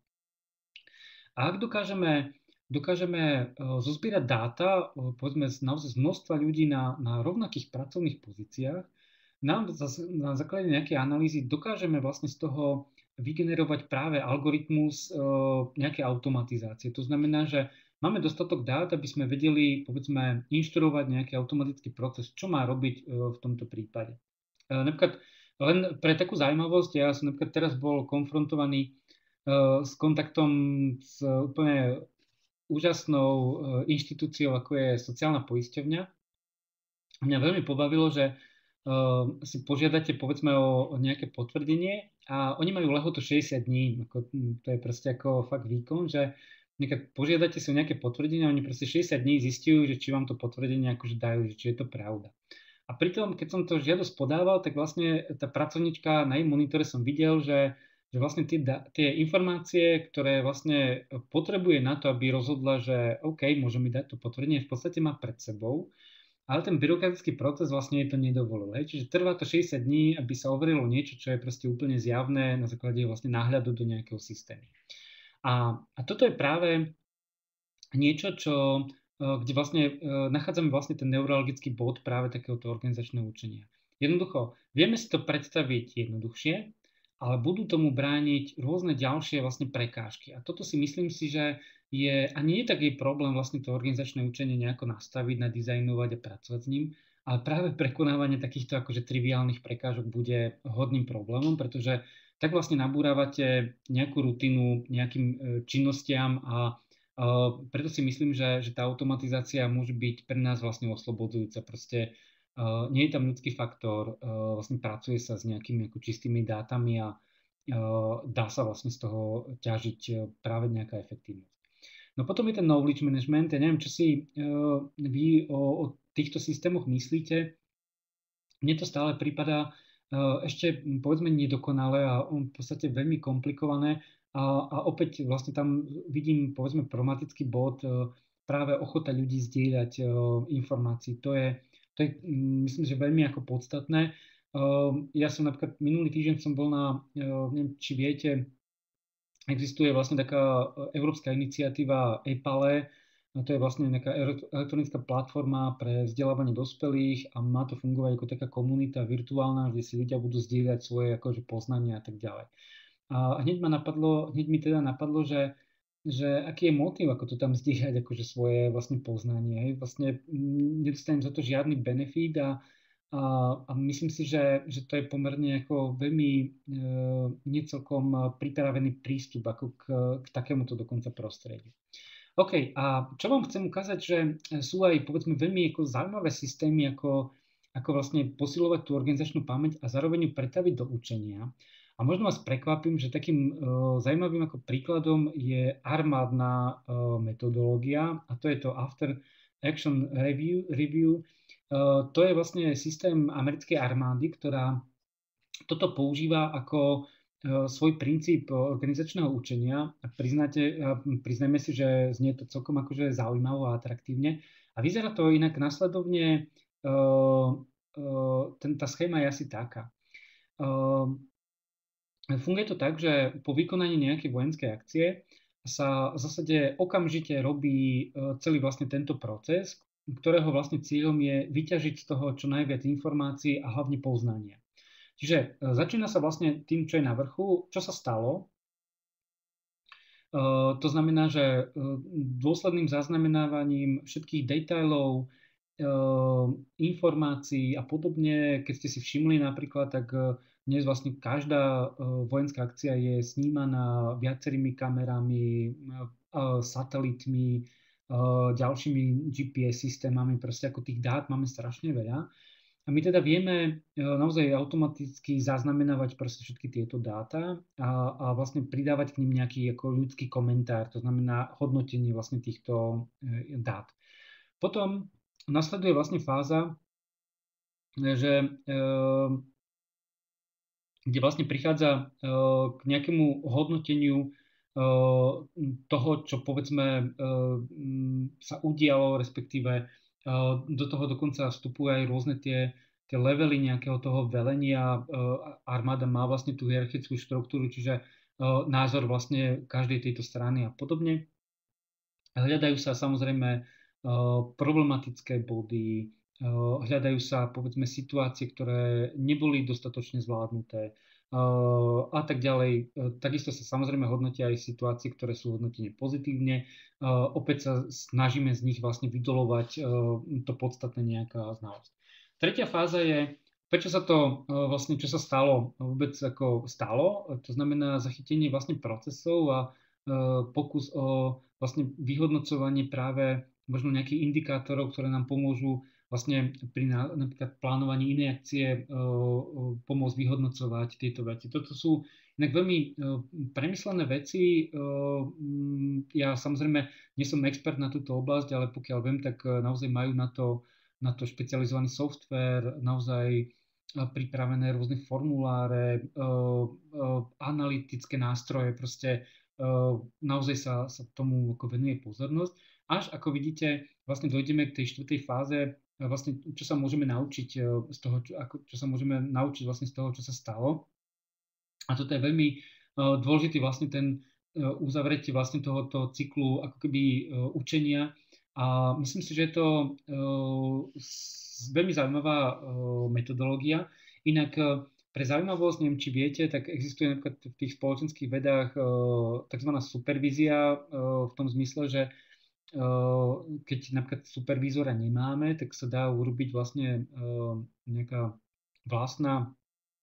A ak dokážeme, dokážeme zozbierať dáta, povedzme naozaj z množstva ľudí na, na rovnakých pracovných pozíciách, nám na základe nejakej analýzy dokážeme vlastne z toho vygenerovať práve algoritmus nejakej automatizácie. To znamená, že máme dostatok dát, aby sme vedeli, povedzme, inštruovať nejaký automatický proces, čo má robiť v tomto prípade. Napríklad Len pre takú zaujímavosť, ja som napríklad teraz bol konfrontovaný uh, s kontaktom s úplne úžasnou uh, inštitúciou, ako je sociálna poisťovňa. Mňa veľmi pobavilo, že uh, si požiadate povedzme o, o nejaké potvrdenie a oni majú lehotu šesťdesiat dní. Ako, to je proste ako fakt výkon, že nejaké, požiadate si o nejaké potvrdenie a oni proste šesťdesiat dní zistujú, že či vám to potvrdenie akože dajú, že či je to pravda. A pritom, keď som to žiadosť podával, tak vlastne tá pracovníčka na jej monitore som videl, že, že vlastne tie, tie informácie, ktoré vlastne potrebuje na to, aby rozhodla, že OK, môže mi dať to potvrdenie, v podstate má pred sebou. Ale ten byrokratický proces vlastne to nedovolil. Hej. Čiže trvá to šesťdesiat dní, aby sa overilo niečo, čo je proste úplne zjavné na základe vlastne náhľadu do nejakého systému. A, a toto je práve niečo, čo, kde vlastne nachádzame vlastne ten neurologický bod práve takéhoto organizačného učenia. Jednoducho, vieme si to predstaviť jednoduchšie, ale budú tomu brániť rôzne ďalšie vlastne prekážky. A toto si myslím si, že je, a nie je taký problém vlastne to organizačné učenie nejako nastaviť, nadizajnovať a pracovať s ním, ale práve prekonávanie takýchto akože triviálnych prekážok bude hodným problémom, pretože tak vlastne nabúravate nejakú rutinu, nejakým činnostiam a Uh, preto si myslím, že, že tá automatizácia môže byť pre nás vlastne oslobodzujúca. Proste uh, nie je tam ľudský faktor, uh, vlastne pracuje sa s nejakými ako čistými dátami a uh, dá sa vlastne z toho ťažiť práve nejaká efektívnosť. No potom je ten knowledge management. Ja neviem, čo si uh, vy o, o týchto systémoch myslíte. Mne to stále prípada uh, ešte povedzme nedokonalé a v podstate veľmi komplikované. A, a opäť vlastne tam vidím, povedzme, problematický bod, práve ochota ľudí zdieľať informácií. To je, to je, myslím, že veľmi ako podstatné. Ja som napríklad minulý týždeň som bol na, neviem, či viete, existuje vlastne taká európska iniciatíva EPALE, to je vlastne nejaká elektronická platforma pre vzdelávanie dospelých a má to fungovať ako taká komunita virtuálna, kde si ľudia budú zdieľať svoje akože poznania a tak ďalej. A hneď ma napadlo, hneď mi teda napadlo, že, že aký je motív, ako to tam zdieľať, akože svoje vlastne poznanie. Hej. Vlastne nedostanem za to žiadny benefit a, a, a myslím si, že, že to je pomerne ako veľmi e, necelkom pripravený prístup ako k, k takémuto dokonca prostrediu. OK, a čo vám chcem ukázať, že sú aj povedzme veľmi ako zaujímavé systémy, ako, ako vlastne posilovať tú organizačnú pamäť a zároveň ju pretaviť do učenia. A možno vás prekvapím, že takým uh, zaujímavým ako príkladom je armádna uh, metodológia a to je to After Action Review. review. Uh, to je vlastne systém americkej armády, ktorá toto používa ako uh, svoj princíp organizačného učenia. A priznáte, uh, priznajme si, že znie to celkom akože zaujímavo a atraktívne. A vyzerá to inak nasledovne, uh, uh, ten, tá schéma je asi taká. Uh, Funguje to tak, že po vykonaní nejakej vojenskej akcie sa v zásade okamžite robí celý vlastne tento proces, ktorého vlastne cieľom je vyťažiť z toho čo najviac informácií a hlavne poznania. Čiže začína sa vlastne tým, čo je na vrchu, čo sa stalo. To znamená, že dôsledným zaznamenávaním všetkých detailov, informácií a podobne, keď ste si všimli napríklad, tak dnes vlastne každá vojenská akcia je snímaná viacerými kamerami, satelitmi, ďalšími G P S systémami, proste ako tých dát máme strašne veľa. A my teda vieme naozaj automaticky zaznamenávať proste všetky tieto dáta a, a vlastne pridávať k ním nejaký ako ľudský komentár, to znamená hodnotenie vlastne týchto dát. Potom nasleduje vlastne fáza, že kde vlastne prichádza k nejakému hodnoteniu toho, čo povedzme sa udialo, respektíve do toho dokonca vstupujú aj rôzne tie, tie levely nejakého toho velenia. Armáda má vlastne tú hierarchickú štruktúru, čiže názor vlastne každej tejto strany a podobne. Hľadajú sa samozrejme problematické body, hľadajú sa povedzme situácie, ktoré neboli dostatočne zvládnuté a tak ďalej. Takisto sa samozrejme hodnotia aj situácie, ktoré sú hodnotené pozitívne. Opäť sa snažíme z nich vlastne vydolovať to podstatné nejaká znalosť. Tretia fáza je prečo sa to e, vlastne, čo sa stalo, vôbec ako stalo, to znamená zachytenie vlastne procesov a e, pokus o vlastne vyhodnocovanie práve možno nejakých indikátorov, ktoré nám pomôžu vlastne pri napríklad plánovaní inej akcie e, pomôcť vyhodnocovať tieto veci. Toto sú inak veľmi e, premyslené veci. E, ja samozrejme nie som expert na túto oblasť, ale pokiaľ viem, tak naozaj majú na to, na to špecializovaný software, naozaj pripravené rôzne formuláre, analytické nástroje, proste naozaj sa, sa tomu ako venuje pozornosť. Až ako vidíte, vlastne dojdeme k tej štvrtej fáze, vlastne čo sa môžeme naučiť z toho, čo, ako, čo sa môžeme naučiť vlastne z toho, čo sa stalo. A toto je veľmi dôležitý vlastne ten uzavretie vlastne tohoto cyklu ako keby učenia. A myslím si, že je to veľmi zaujímavá metodológia. Inak pre zaujímavosť, neviem, či viete, tak existuje napríklad v tých spoločenských vedách tzv. Supervízia v tom zmysle, že keď napríklad supervízora nemáme, tak sa dá urobiť vlastne nejaká vlastná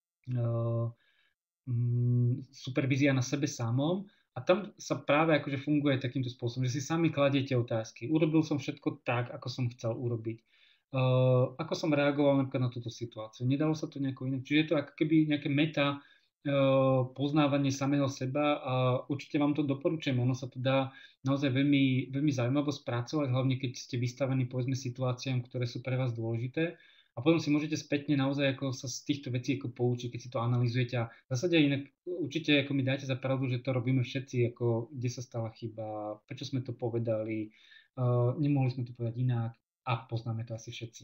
supervízia na sebe samom. A tam sa práve akože funguje takýmto spôsobom, že si sami kladiete otázky. Urobil som všetko tak, ako som chcel urobiť. Uh, ako som reagoval napríklad na túto situáciu. Nedalo sa to nejako inak. Čiže je to ako keby nejaké meta uh, poznávanie samého seba a určite vám to doporučujem. Ono sa to dá naozaj veľmi, veľmi zaujímavo spracovať, hlavne keď ste vystavení povedzme situáciám, ktoré sú pre vás dôležité. A potom si môžete spätne naozaj ako sa z týchto vecí ako poučiť, keď si to analyzujete. A v zásade inak určite ako mi dáte za pravdu, že to robíme všetci, ako kde sa stala chyba, prečo sme to povedali, uh, nemohli sme to povedať inak a poznáme to asi všetci.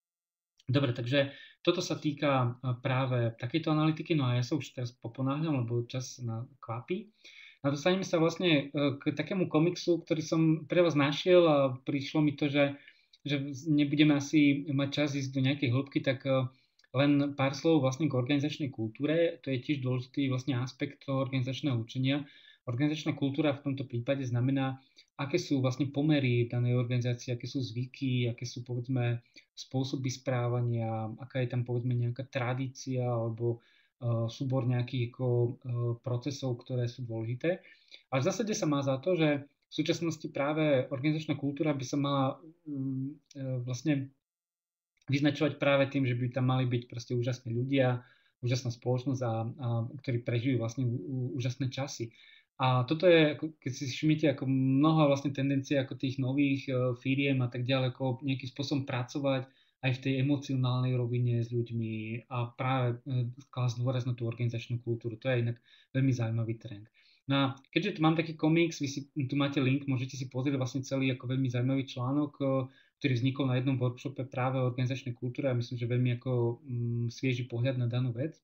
Dobre, takže toto sa týka práve takejto analytiky, no a ja sa už teraz poponáhľam, lebo čas na kvapí. A dostaneme sa vlastne k takému komiksu, ktorý som pre vás našiel a prišlo mi to, že že nebudeme asi mať čas ísť do nejakej hĺbky, tak len pár slov vlastne k organizačnej kultúre. To je tiež dôležitý vlastne aspekt toho organizačného učenia. Organizačná kultúra v tomto prípade znamená, aké sú vlastne pomery danej organizácie, aké sú zvyky, aké sú povedzme spôsoby správania, aká je tam povedzme nejaká tradícia alebo uh, súbor nejakých ako, uh, procesov, ktoré sú dôležité. Ale v zásade sa má za to, že v súčasnosti práve organizačná kultúra by sa mala um, vlastne vyznačovať práve tým, že by tam mali byť proste úžasní ľudia, úžasná spoločnosť, a, a, ktorí prežijú vlastne ú, úžasné časy. A toto je, keď si všimnite, ako mnoho vlastne tendencie ako tých nových uh, firiem a tak ďalej, ako nejakým spôsobom pracovať aj v tej emocionálnej rovine s ľuďmi a práve uh, klásť dôraz na tú organizačnú kultúru. To je inak veľmi zaujímavý trend. No a keďže tu mám taký komiks, vy si, tu máte link, môžete si pozrieť vlastne celý ako veľmi zaujímavý článok, ktorý vznikol na jednom workshope práve o organizačnej kultúre a myslím, že veľmi ako mm, svieži pohľad na danú vec.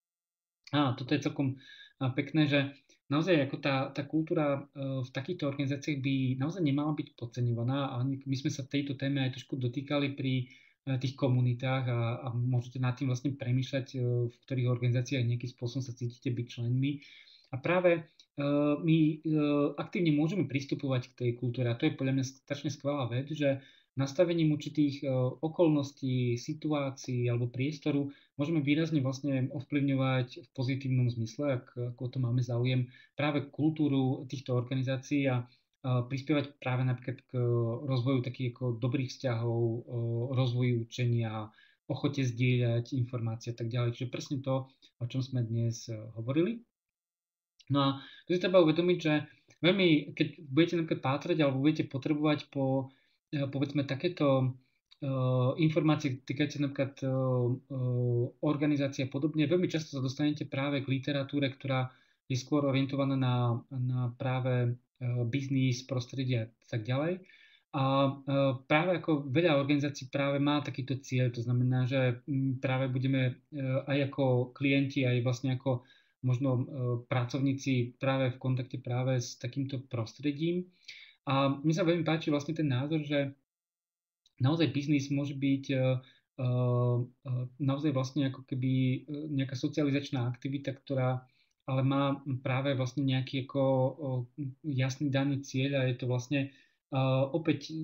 A toto je celkom pekné, že naozaj ako tá, tá kultúra v takýchto organizáciách by naozaj nemala byť podceňovaná a my sme sa tejto téme aj trošku dotýkali pri tých komunitách a, a môžete nad tým vlastne premýšľať, v ktorých organizáciách nejakým spôsobom sa cítite byť členmi. A práve uh, my uh, aktívne môžeme pristupovať k tej kultúre a to je podľa mňa strašne skvelá vec, že nastavením určitých uh, okolností, situácií alebo priestoru môžeme výrazne vlastne ovplyvňovať v pozitívnom zmysle, ak, ak o to máme záujem, práve kultúru týchto organizácií a uh, prispievať práve napríklad k rozvoju takých ako dobrých vzťahov, uh, rozvoju učenia, ochote zdieľať informácie a tak ďalej. Čiže presne to, o čom sme dnes uh, hovorili. No a tu si treba uvedomiť, že veľmi, keď budete napríklad pátrať alebo budete potrebovať po, povedzme, takéto uh, informácie týkajúce napríklad uh, uh, organizácie a podobne, veľmi často sa dostanete práve k literatúre, ktorá je skôr orientovaná na, na práve uh, biznis, prostredie a tak ďalej. A uh, práve ako veľa organizácií práve má takýto cieľ, to znamená, že um, práve budeme uh, aj ako klienti, aj vlastne ako možno uh, pracovníci práve v kontakte práve s takýmto prostredím. A mne sa veľmi páči vlastne ten názor, že naozaj biznis môže byť uh, uh, naozaj vlastne ako keby nejaká socializačná aktivita, ktorá ale má práve vlastne nejaký ako uh, jasný daný cieľ a je to vlastne opäť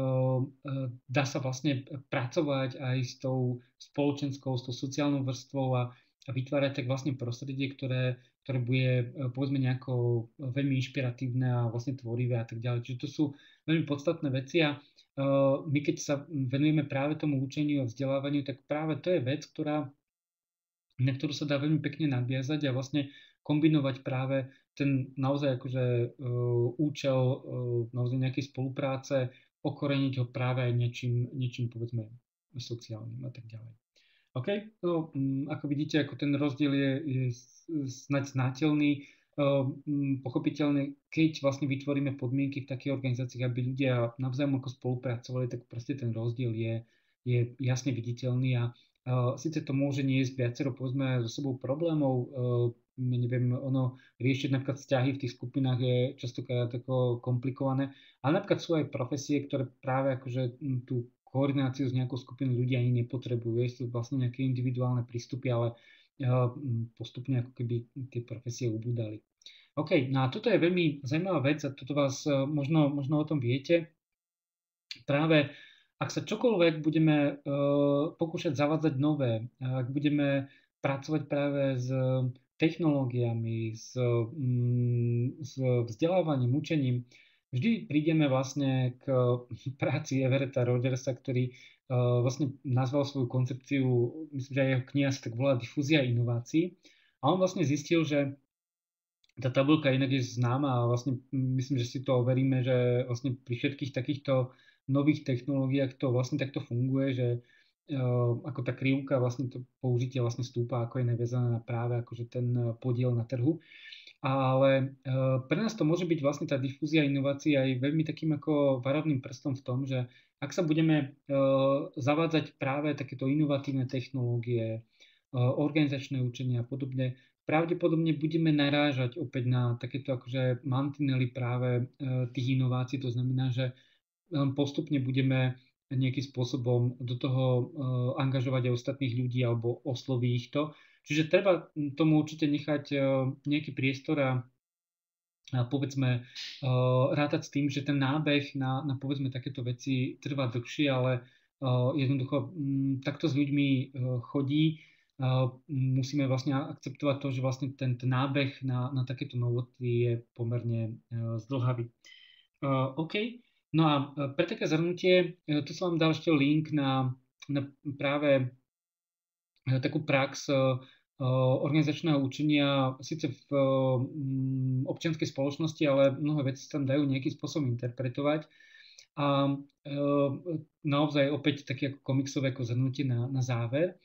dá sa vlastne pracovať aj s tou spoločenskou, s tou sociálnou vrstvou a, a vytvárať tak vlastne prostredie, ktoré, ktoré bude povedzme nejako veľmi inšpiratívne a vlastne tvorivé a tak ďalej. Čiže to sú veľmi podstatné veci a my keď sa venujeme práve tomu učeniu a vzdelávaniu, tak práve to je vec, ktorá na ktorú sa dá veľmi pekne nadviazať a vlastne kombinovať práve ten naozaj akože uh, účel uh, naozaj nejakej spolupráce, okoreniť ho práve aj niečím, niečím povedzme sociálnym a tak ďalej. OK, no, um, ako vidíte, ako ten rozdiel je, je snaď znateľný. Uh, um, pochopiteľne, keď vlastne vytvoríme podmienky v takej organizácii, aby ľudia navzájom ako spolupracovali, tak proste ten rozdiel je, je jasne viditeľný a Uh, Sice to môže niesť viacero, povedzme, so sebou problémov, uh, neviem, ono, riešiť napríklad vzťahy v tých skupinách je častokrát tako komplikované, ale napríklad sú aj profesie, ktoré práve akože tú koordináciu s nejakou skupinou ľudí ani nepotrebujú. Sú vlastne nejaké individuálne prístupy, ale uh, postupne ako keby tie profesie ubúdali. OK, no a toto je veľmi zaujímavá vec a toto vás uh, možno, možno o tom viete. Práve ak sa čokoľvek budeme uh, pokúšať zavádzať nové, ak budeme pracovať práve s technológiami, s, mm, s vzdelávaním, učením, vždy prídeme vlastne k práci Everetta Rogersa, ktorý uh, vlastne nazval svoju koncepciu, myslím, že aj jeho kniha sa tak volá Difúzia inovácií. A on vlastne zistil, že tá tabuľka inak je známa a vlastne myslím, že si to overíme, že vlastne pri všetkých takýchto nových technológiách to vlastne takto funguje, že uh, ako tá krivka, vlastne to použitie vlastne stúpa, ako je naviazané na práve akože ten podiel na trhu. Ale uh, pre nás to môže byť vlastne tá difúzia inovácií aj veľmi takým ako varovným prstom v tom, že ak sa budeme uh, zavádzať práve takéto inovatívne technológie, uh, organizačné učenia a podobne, pravdepodobne budeme narážať opäť na takéto akože mantinely práve uh, tých inovácií. To znamená, že postupne budeme nejakým spôsobom do toho angažovať aj ostatných ľudí alebo osloví ich to. Čiže treba tomu určite nechať nejaký priestor a, a povedzme rátať s tým, že ten nábeh na, na povedzme takéto veci trvá dlhšie, ale jednoducho takto s ľuďmi chodí. Musíme vlastne akceptovať to, že vlastne ten, ten nábeh na, na takéto novoty je pomerne zdĺhavý. OK. No a pre také zhrnutie, tu som vám dal ešte link na, na práve takú prax organizačného učenia, síce v občianskej spoločnosti, ale mnohé veci sa tam dajú nejakým spôsobom interpretovať. A naozaj opäť také ako komiksové ako zhrnutie na, na záver.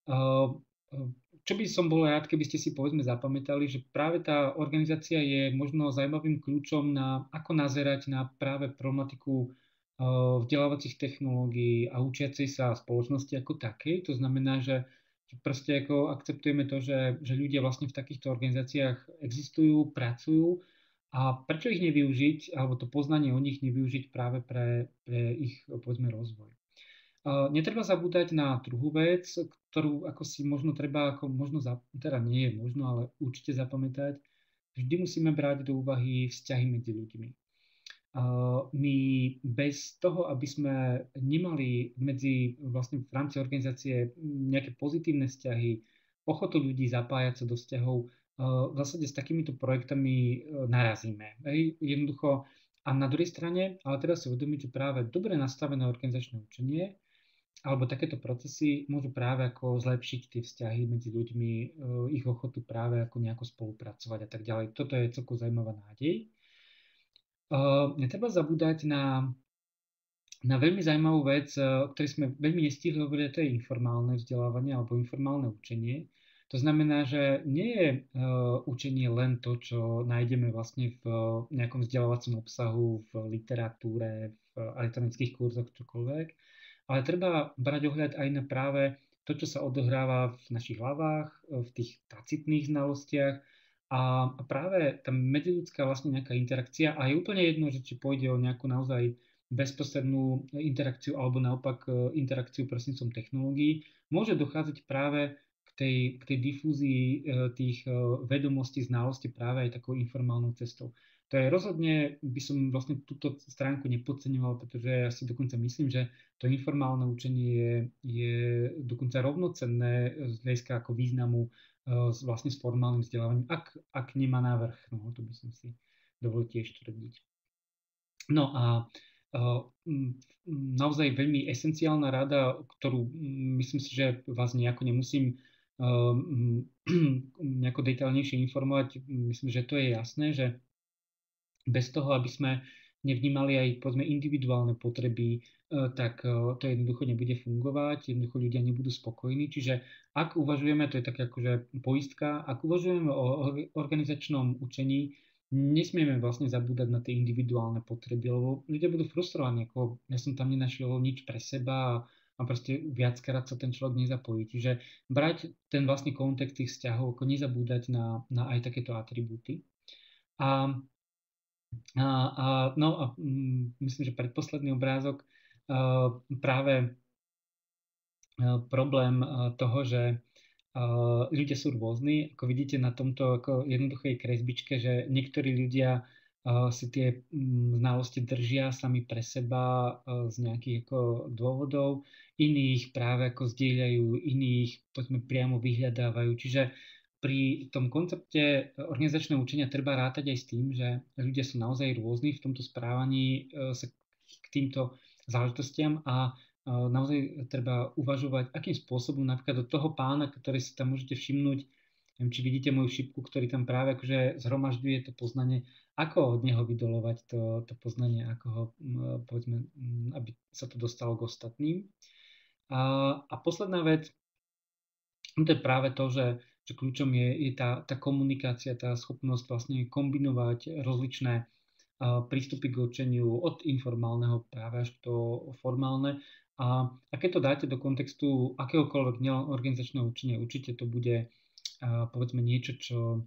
Čo by som bol rád, keby ste si povedzme zapamätali, že práve tá organizácia je možno zaujímavým kľúčom na ako nazerať na práve problematiku vzdelávacích technológií a učiacej sa spoločnosti ako takej. To znamená, že proste ako akceptujeme to, že, že ľudia vlastne v takýchto organizáciách existujú, pracujú a prečo ich nevyužiť, alebo to poznanie o nich nevyužiť práve pre, pre ich povedzme rozvoj. Netreba zabúdať na druhú vec, ktorú ako si možno treba, ako možno, teda nie je možno, ale určite zapamätať. Vždy musíme brať do úvahy vzťahy medzi ľuďmi. My bez toho, aby sme nemali medzi vlastne v rámci organizácie nejaké pozitívne vzťahy, ochotu ľudí zapájať sa do vzťahov, v zásade s takýmito projektami narazíme. Jednoducho, a na druhej strane, ale teraz si uvedomiť, že práve dobre nastavené organizačné učenie alebo takéto procesy môžu práve ako zlepšiť tie vzťahy medzi ľuďmi, ich ochotu práve ako nejako spolupracovať a tak ďalej. Toto je celkom zaujímavá nádej. Netreba zabúdať na, na veľmi zaujímavú vec, o ktorej sme veľmi nestihli hovoriť, to je informálne vzdelávanie alebo informálne učenie. To znamená, že nie je učenie len to, čo nájdeme vlastne v nejakom vzdelávacom obsahu, v literatúre, v elektronických kurzoch, čokoľvek, ale treba brať ohľad aj na práve to, čo sa odohráva v našich hlavách, v tých tacitných znalostiach a práve tá medziľudská vlastne nejaká interakcia a je úplne jedno, že či pôjde o nejakú naozaj bezprostrednú interakciu alebo naopak interakciu prostredníctvom technológií, môže dochádzať práve k tej, k tej difúzii tých vedomostí, znalostí práve aj takou informálnou cestou. To je rozhodne, by som vlastne túto stránku nepodceňoval, pretože ja si dokonca myslím, že to informálne učenie je, je dokonca rovnocenné z hľadiska ako významu s, vlastne s formálnym vzdelávaním, ak, ak nemá návrh. No, to by som si dovolil tiež tvrdiť. No a naozaj veľmi esenciálna rada, ktorú myslím si, že vás nejako nemusím nejako detailnejšie informovať. Myslím, že to je jasné, že bez toho, aby sme nevnímali aj povedzme individuálne potreby, tak to jednoducho nebude fungovať, jednoducho ľudia nebudú spokojní. Čiže ak uvažujeme, to je také akože poistka, ak uvažujeme o organizačnom učení, nesmieme vlastne zabúdať na tie individuálne potreby, lebo ľudia budú frustrovaní, ako ja som tam nenašiel nič pre seba a proste viackrát sa ten človek nezapojí. Čiže brať ten vlastný kontext tých vzťahov, ako nezabúdať na, na aj takéto atribúty. A, a, a, no a myslím, že predposledný obrázok uh, práve uh, problém uh, toho, že Uh, ľudia sú rôzni, ako vidíte na tomto ako jednoduchej kresbičke, že niektorí ľudia uh, si tie um, znalosti držia sami pre seba uh, z nejakých ako dôvodov, iných práve ako zdieľajú, iných poďme priamo vyhľadávajú. Čiže pri tom koncepte organizačného učenia treba rátať aj s tým, že ľudia sú naozaj rôzni v tomto správaní uh, sa k týmto záležitostiam a naozaj treba uvažovať, akým spôsobom napríklad od toho pána, ktorý si tam môžete všimnúť, neviem, či vidíte moju šipku, ktorý tam práve akože zhromažďuje to poznanie, ako od neho vydolovať to, to poznanie, ako ho, povedzme, aby sa to dostalo k ostatným. A, a posledná vec, to je práve to, že, že kľúčom je, je tá, tá komunikácia, tá schopnosť vlastne kombinovať rozličné prístupy k učeniu od informálneho práve až to formálne. A, a keď to dáte do kontextu akéhokoľvek organizačného učenia, určite to bude povedzme niečo, čo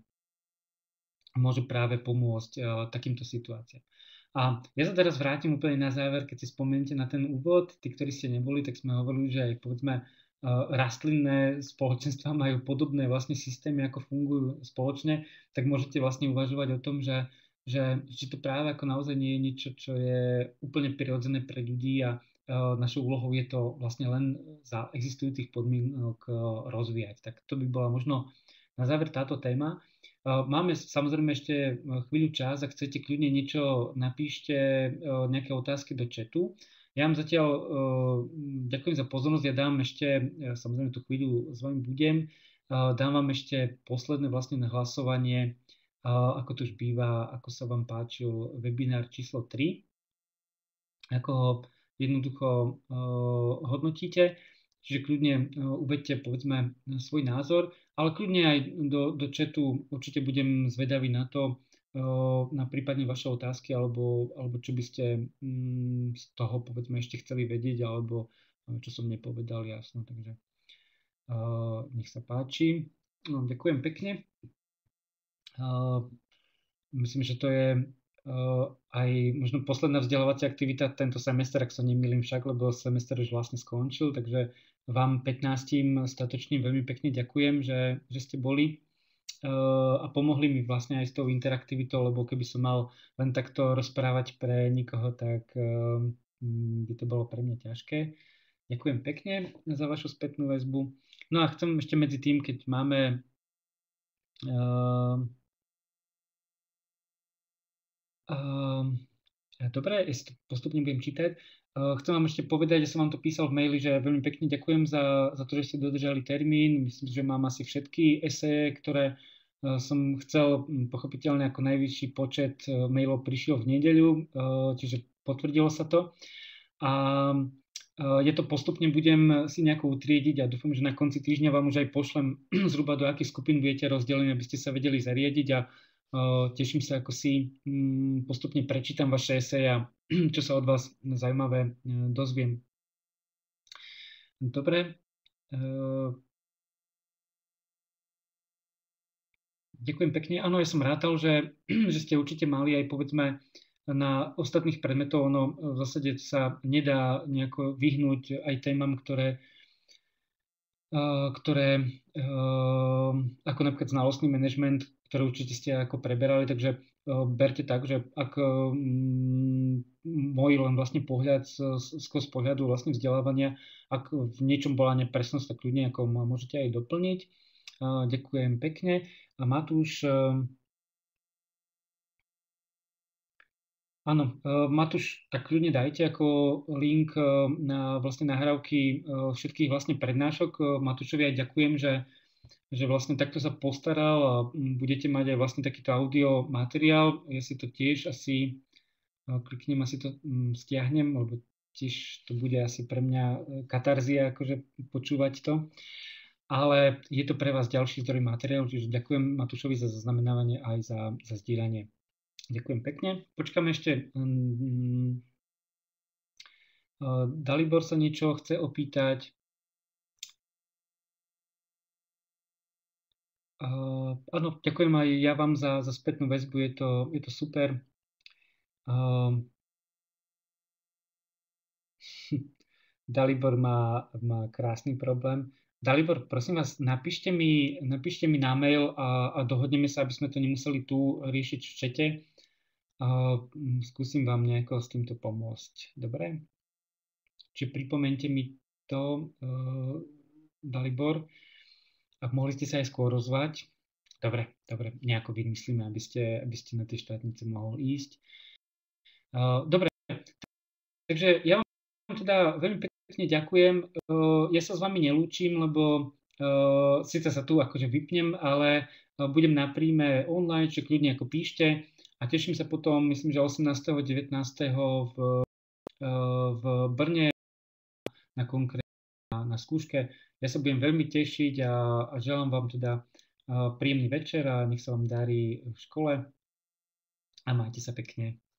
môže práve pomôcť takýmto situáciám. A ja sa teraz vrátim úplne na záver, keď si spomeniete na ten úvod, tí, ktorí ste neboli, tak sme hovorili, že aj povedzme rastlinné spoločenstvá majú podobné vlastne systémy, ako fungujú spoločne, tak môžete vlastne uvažovať o tom, že Že, že to práve ako naozaj nie je niečo, čo je úplne prirodzené pre ľudí a uh, našou úlohou je to vlastne len za existujúcich podmienok uh, rozvíjať. Tak to by bola možno na záver táto téma. Uh, máme samozrejme ešte chvíľu čas, ak chcete kľudne niečo, napíšte uh, nejaké otázky do chatu. Ja vám zatiaľ uh, ďakujem za pozornosť, ja dám ešte, uh, samozrejme tú chvíľu s vami budem, uh, dám vám ešte posledné vlastne hlasovanie, Uh, ako to už býva, ako sa vám páčil webinár číslo tri, ako ho jednoducho uh, hodnotíte, čiže kľudne uh, uvedte povedzme svoj názor, ale kľudne aj do, do chatu určite budem zvedavý na to, uh, na prípadne vaše otázky, alebo, alebo čo by ste um, z toho povedzme ešte chceli vedieť, alebo uh, čo som nepovedal jasno, takže uh, nech sa páči. No, ďakujem pekne. Uh, myslím, že to je uh, aj možno posledná vzdelávacia aktivita tento semester, ak sa nemýlim však, lebo semester už vlastne skončil, takže vám pätnástim statočným veľmi pekne ďakujem, že, že ste boli uh, a pomohli mi vlastne aj s tou interaktivitou, lebo keby som mal len takto rozprávať pre nikoho, tak uh, by to bolo pre mňa ťažké. Ďakujem pekne za vašu spätnú väzbu. No a chcem ešte medzi tým, keď máme uh, Uh, dobre, ja si to postupne budem čítať. Uh, chcem vám ešte povedať, že som vám to písal v maili, že veľmi pekne ďakujem za, za to, že ste dodržali termín. Myslím, že mám asi všetky eseje, ktoré uh, som chcel. Pochopiteľne ako najvyšší počet uh, mailov prišiel v nedeľu, uh, čiže potvrdilo sa to. A uh, je to postupne, budem si nejako utriediť a dúfam, že na konci týždňa vám už aj pošlem zhruba do akých skupín budete rozdelení, aby ste sa vedeli zariadiť a Uh, teším sa, ako si um, postupne prečítam vaše eseje a čo sa od vás zaujímavé uh, dozviem. Dobre. Uh, ďakujem pekne. Áno, ja som rátal, že, že ste určite mali aj povedzme na ostatných predmetov. Ono v zásade sa nedá nejako vyhnúť aj témam, ktoré Uh, ktoré, uh, ako napríklad znalostný manažment, ktoré určite ste ako preberali, takže berte tak, že ak môj len vlastne pohľad z pohľadu vlastne vzdelávania, ak v niečom bola nepresnosť, tak ľudia ako môžete aj doplniť. Ďakujem pekne. A Matúš, áno, Matúš, tak ľudne dajte ako link na vlastne nahrávky všetkých vlastne prednášok. Matúšovi aj ďakujem, že že vlastne takto sa postaral a budete mať aj vlastne takýto audio materiál. Ja si to tiež asi kliknem, asi to stiahnem, lebo tiež to bude asi pre mňa katarzia, akože počúvať to. Ale je to pre vás ďalší zdroj materiálu, čiže ďakujem Matúšovi za zaznamenávanie aj za, za zdieľanie. Ďakujem pekne. Počkáme ešte. Dalibor sa niečo chce opýtať. Uh, áno, ďakujem aj ja vám za, za spätnú väzbu, je to, je to super. Uh, Dalibor má, má krásny problém. Dalibor, prosím vás, napíšte mi, napíšte mi na mail a, a dohodneme sa, aby sme to nemuseli tu riešiť v čete. Uh, skúsim vám nejako s týmto pomôcť. Dobre? Čiže pripomente mi to, uh, Dalibor. Ak mohli ste sa aj skôr ozvať. Dobre, dobre, nejako vymyslíme, aby ste, aby ste na tej štátnice mohli ísť. Uh, dobre, takže ja vám teda veľmi pekne ďakujem. Uh, ja sa s vami nelúčim, lebo uh, síce sa tu akože vypnem, ale uh, budem na príjme online, čiže kľudne ako píšte a teším sa potom, myslím, že osemnásteho devätnásteho v, uh, v Brne na konkrétne na, na skúške. Ja sa budem veľmi tešiť a, a želám vám teda uh, príjemný večer a nech sa vám darí v škole a majte sa pekne.